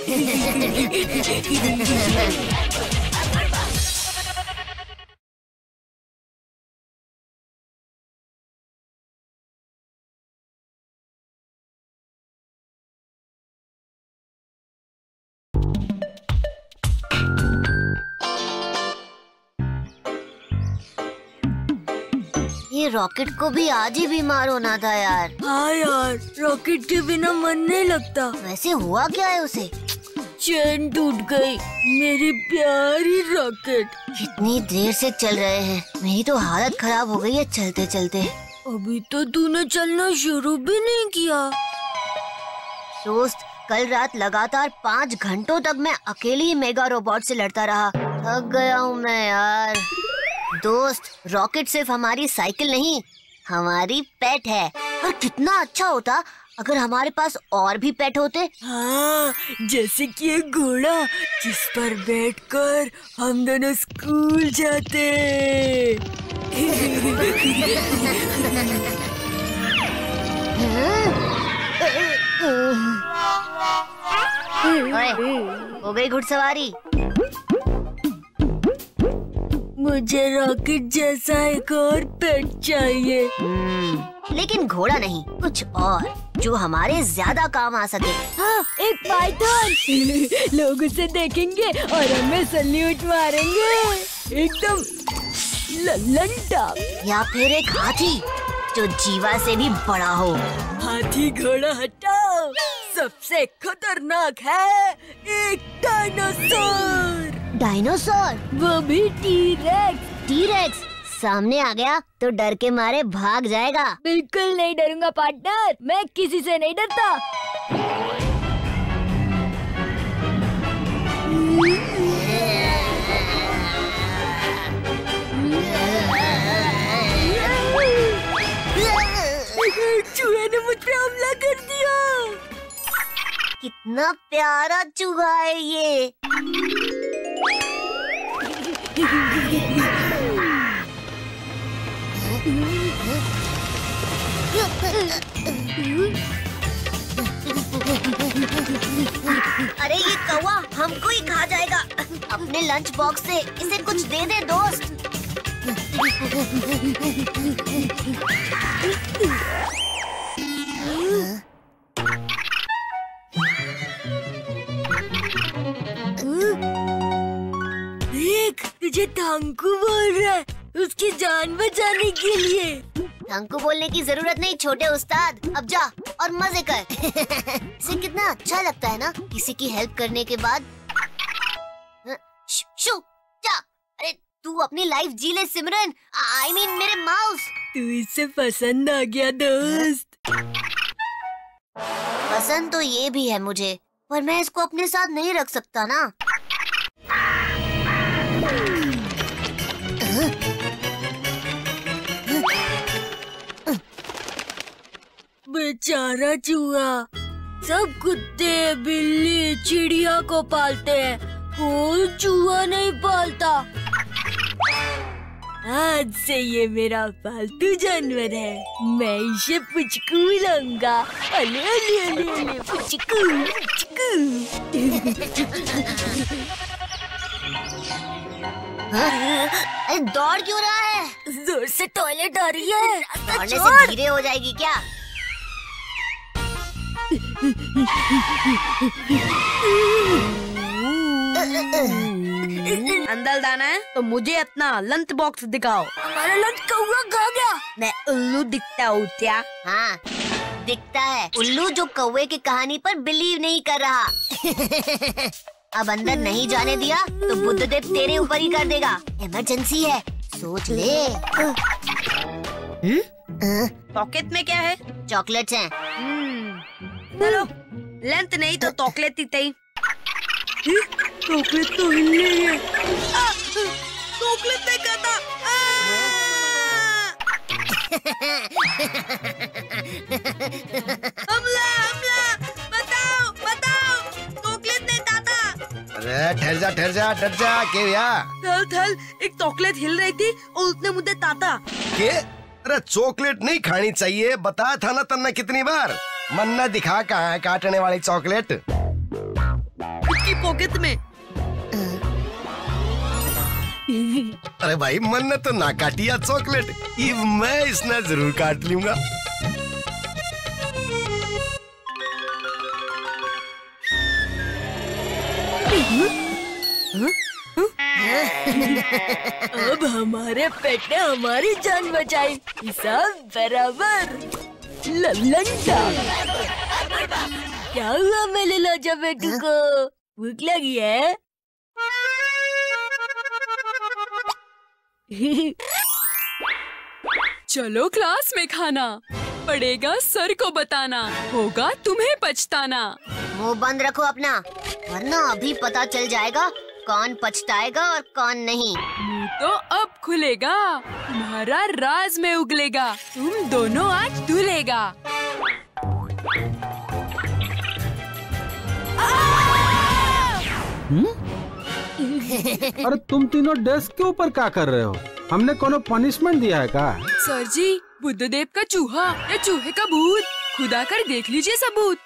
ये रॉकेट को भी आज ही बीमार होना था यार। हाँ यार, रॉकेट के बिना मन नहीं लगता। वैसे हुआ क्या है उसे? चैन टूट गई, मेरी प्यारी रॉकेट। कितनी देर से चल रहे हैं, मेरी तो हालत खराब हो गई है चलते चलते। अभी तो तूने चलना शुरू भी नहीं किया। दोस्त, कल रात लगातार 5 घंटों तक मैं अकेले ही मेगा रोबोट से लड़ता रहा। थक गया हूँ मैं यार। दोस्त, रॉकेट सिर्फ हमारी साइकिल नहीं, हमारी पेट है। और कितना अच्छा होता अगर हमारे पास और भी पेट होते। हाँ, जैसे कि एक घोड़ा जिस पर बैठकर हम दोनों स्कूल जाते। ओए, हो गई घुड़सवारी। मुझे रॉकेट जैसा एक और पेट चाहिए। लेकिन घोड़ा नहीं, कुछ और जो हमारे ज्यादा काम आ सके। हाँ, एक पाइथन। लोग उसे देखेंगे और हमें सल्यूट मारेंगे, एकदम लंडा। या फिर एक हाथी जो जीवा से भी बड़ा हो। हाथी घोड़ा हटाओ, सबसे खतरनाक है एक डायनासोर। डायनासोर? वो भी टी-रेक्स। टी-रेक्स सामने आ गया तो डर के मारे भाग जाएगा। बिल्कुल नहीं डरूंगा पार्टनर, मैं किसी से नहीं डरता। चूहे ने मुझ पे हमला कर दिया। कितना प्यारा चूहा है ये। अरे ये कौवा हमको ही खा जाएगा। अपने लंच बॉक्स से इसे कुछ दे दे दोस्त। देख, तुझे थैंकू बोल रहा है उसकी जान बचाने के लिए। थैंकू बोलने की जरूरत नहीं छोटे उस्ताद, अब जा और मजे कर। इसे कितना अच्छा लगता है ना किसी की हेल्प करने के बाद। शू, जा। अरे तू अपनी लाइफ जी ले सिमरन। I mean मेरे माउस। तू इससे पसंद आ गया दोस्त। पसंद तो ये भी है मुझे, पर मैं इसको अपने साथ नहीं रख सकता ना। बेचारा चूहा, सब कुत्ते बिल्ली चिड़िया को पालते हैं, कोई चूहा नहीं पालता। आज से ये मेरा पालतू जानवर है, मैं इसे पुचकू लाऊंगा। अले अले अले अले पुचकू पुचकू। दौड़ क्यों रहा है? जोर से टॉयलेट आ रही है। दौड़ने से धीरे हो जाएगी क्या? अंदर जाना है तो मुझे अपना लंच बॉक्स दिखाओ। हमारा लंच कौवा खा गया। मैं उल्लू दिखता हूँ क्या? हाँ दिखता है, उल्लू जो कौवे की कहानी पर बिलीव नहीं कर रहा। अब अंदर नहीं जाने दिया तो बुद्धदेव तेरे ऊपर ही कर देगा। इमरजेंसी है, सोच ले। पॉकेट में क्या है? चॉकलेट्स हैं। चलो लंच नहीं तो चॉकलेट ही चाहिए। चॉकलेट तो हिल रही है। चॉकलेट देखा था। हमला हमला, बताओ बताओ, चॉकलेट नहीं दादा। अरे ठहर जा डर जा के भैया। थल थल एक चॉकलेट हिल रही थी और उसने मुझे ताता। के? अरे चॉकलेट नहीं खानी चाहिए, बताया था ना तन्ना कितनी बार। मन्ना दिखा कहाँ है काटने वाली चॉकलेट? इसकी पॉकेट में। अरे भाई मन्ना तो ना काटिया चॉकलेट, मैं इसने जरूर काट लूंगा। अब हमारे पेट ने हमारी जान बचाई, हिसाब बराबर। लल्लंटा। क्या हुआ मेरे लाजा बेटू को? भूख लगी है? चलो क्लास में खाना पड़ेगा, सर को बताना होगा तुम्हें पछताना। मुंह बंद रखो अपना, वरना अभी पता चल जाएगा कौन पछताएगा और कौन नहीं। मुंह तो अब खुलेगा, तुम्हारा राज में उगलेगा, तुम दोनों आज धुलेगा। अरे तुम तीनों डेस्क के ऊपर क्या कर रहे हो? हमने कोनो पनिशमेंट दिया है क्या? सर जी, बुद्धदेव का चूहा या चूहे का भूत, खुदा कर देख लीजिए सबूत।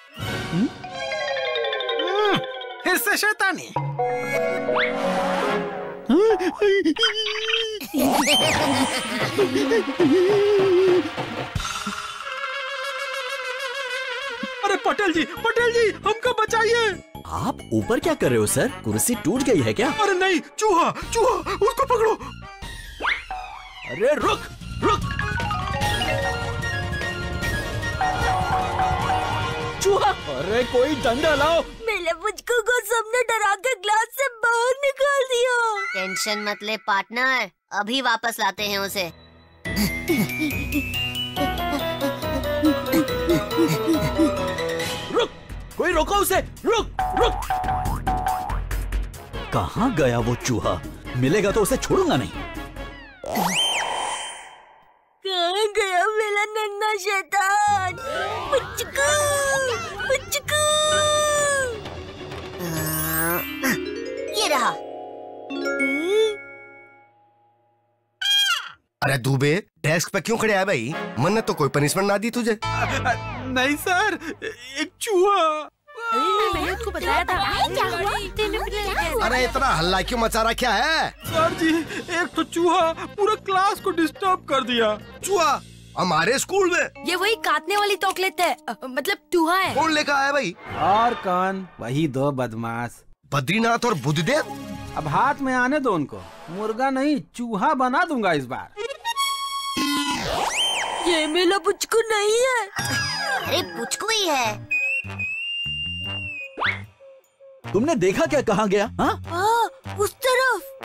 फिर से शैतानी। अरे पटेल जी हमको बचाइए। आप ऊपर क्या कर रहे हो सर? कुर्सी टूट गई है क्या? अरे नहीं, चूहा उसको पकड़ो। अरे रुक। चूहा, अरे कोई डंडा लाओ। मेरे मुझको को सबने डरा के ग्लास से बाहर निकाल दिया। टेंशन मत ले पार्टनर, अभी वापस लाते हैं उसे। रुक, कोई रोको उसे। रुक। कहाँ गया वो चूहा? मिलेगा तो उसे छोड़ूंगा नहीं। कहाँ गया मेरा नन्हा शैतान? पुचकू। ये रहा। अरे दूबे, डेस्क पे क्यों खड़े है भाई? मन ने तो कोई पनिशमेंट ना दी तुझे। नहीं सर, एक चूहा। मैंने उसको बताया था। अरे इतना हल्ला क्यों मचा रखा है? सर जी, एक तो चूहा पूरा क्लास को डिस्टर्ब कर दिया। चूहा हमारे स्कूल में? ये वही काटने वाली चॉकलेट है, मतलब चूहा है। कौन लेकर आया भाई? और कौन? वही दो बदमाश, बद्रीनाथ और बुद्धदेव। अब हाथ में आने दो उनको, मुर्गा नहीं चूहा बना दूंगा इस बार। ये मेरा पुचकू नहीं है। अरे पुचकू ही है। तुमने देखा क्या? कहाँ गया? हाँ? उस तरफ।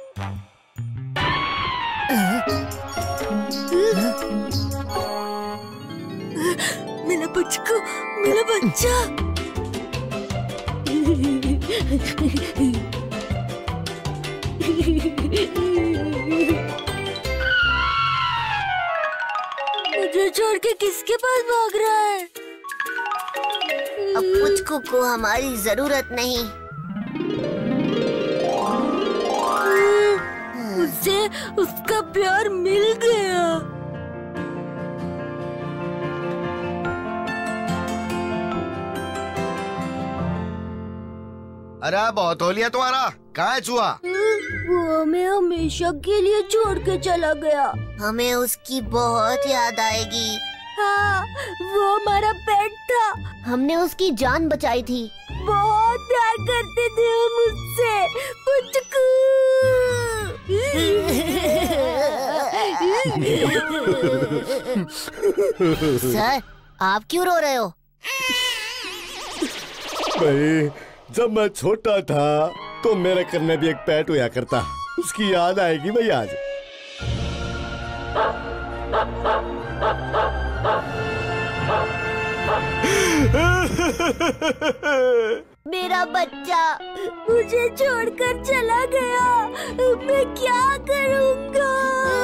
मेरा पुचकू, मेरा बच्चा। मुझे छोड़ के किसके पास भाग रहा है? अब पुचकू को हमारी जरूरत नहीं। उसे उसका प्यार मिल गया। अरे बहुत हो लिया तुम्हारा, कहाँ है चूहा? वो हमें हमेशा के लिए छोड़ के चला गया। हमें उसकी बहुत याद आएगी। हाँ, वो हमारा पेट था। हमने उसकी जान बचाई थी। बहुत प्यार करते थे हम उससे। पुचकू। सर, आप क्यों रो रहे हो? भाई, जब मैं छोटा था तो मेरे घर में भी एक पेट हुआ करता, उसकी याद आएगी भाई आज। मेरा बच्चा मुझे छोड़कर चला गया। मैं क्या करूँगा?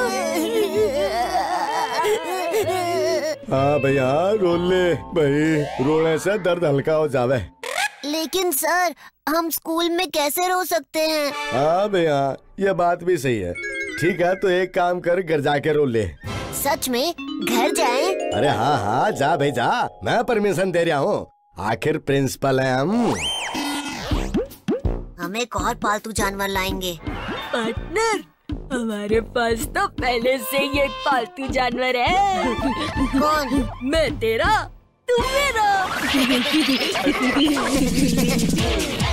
हाँ भैया, रो ले भाई, रोने से दर्द हल्का हो जावे। लेकिन सर, हम स्कूल में कैसे रो सकते हैं? हाँ भैया, ये बात भी सही है। ठीक है, तो एक काम कर, घर जाके रो ले। सच में घर जाएं? अरे हाँ हाँ, जा भाई जा, मैं परमिशन दे रहा हूँ, आखिर प्रिंसिपल है हम एक और पालतू जानवर लाएंगे। पार्टनर, हमारे पास तो पहले से ही एक पालतू जानवर है। कौन? मैं तेरा, तू मेरा।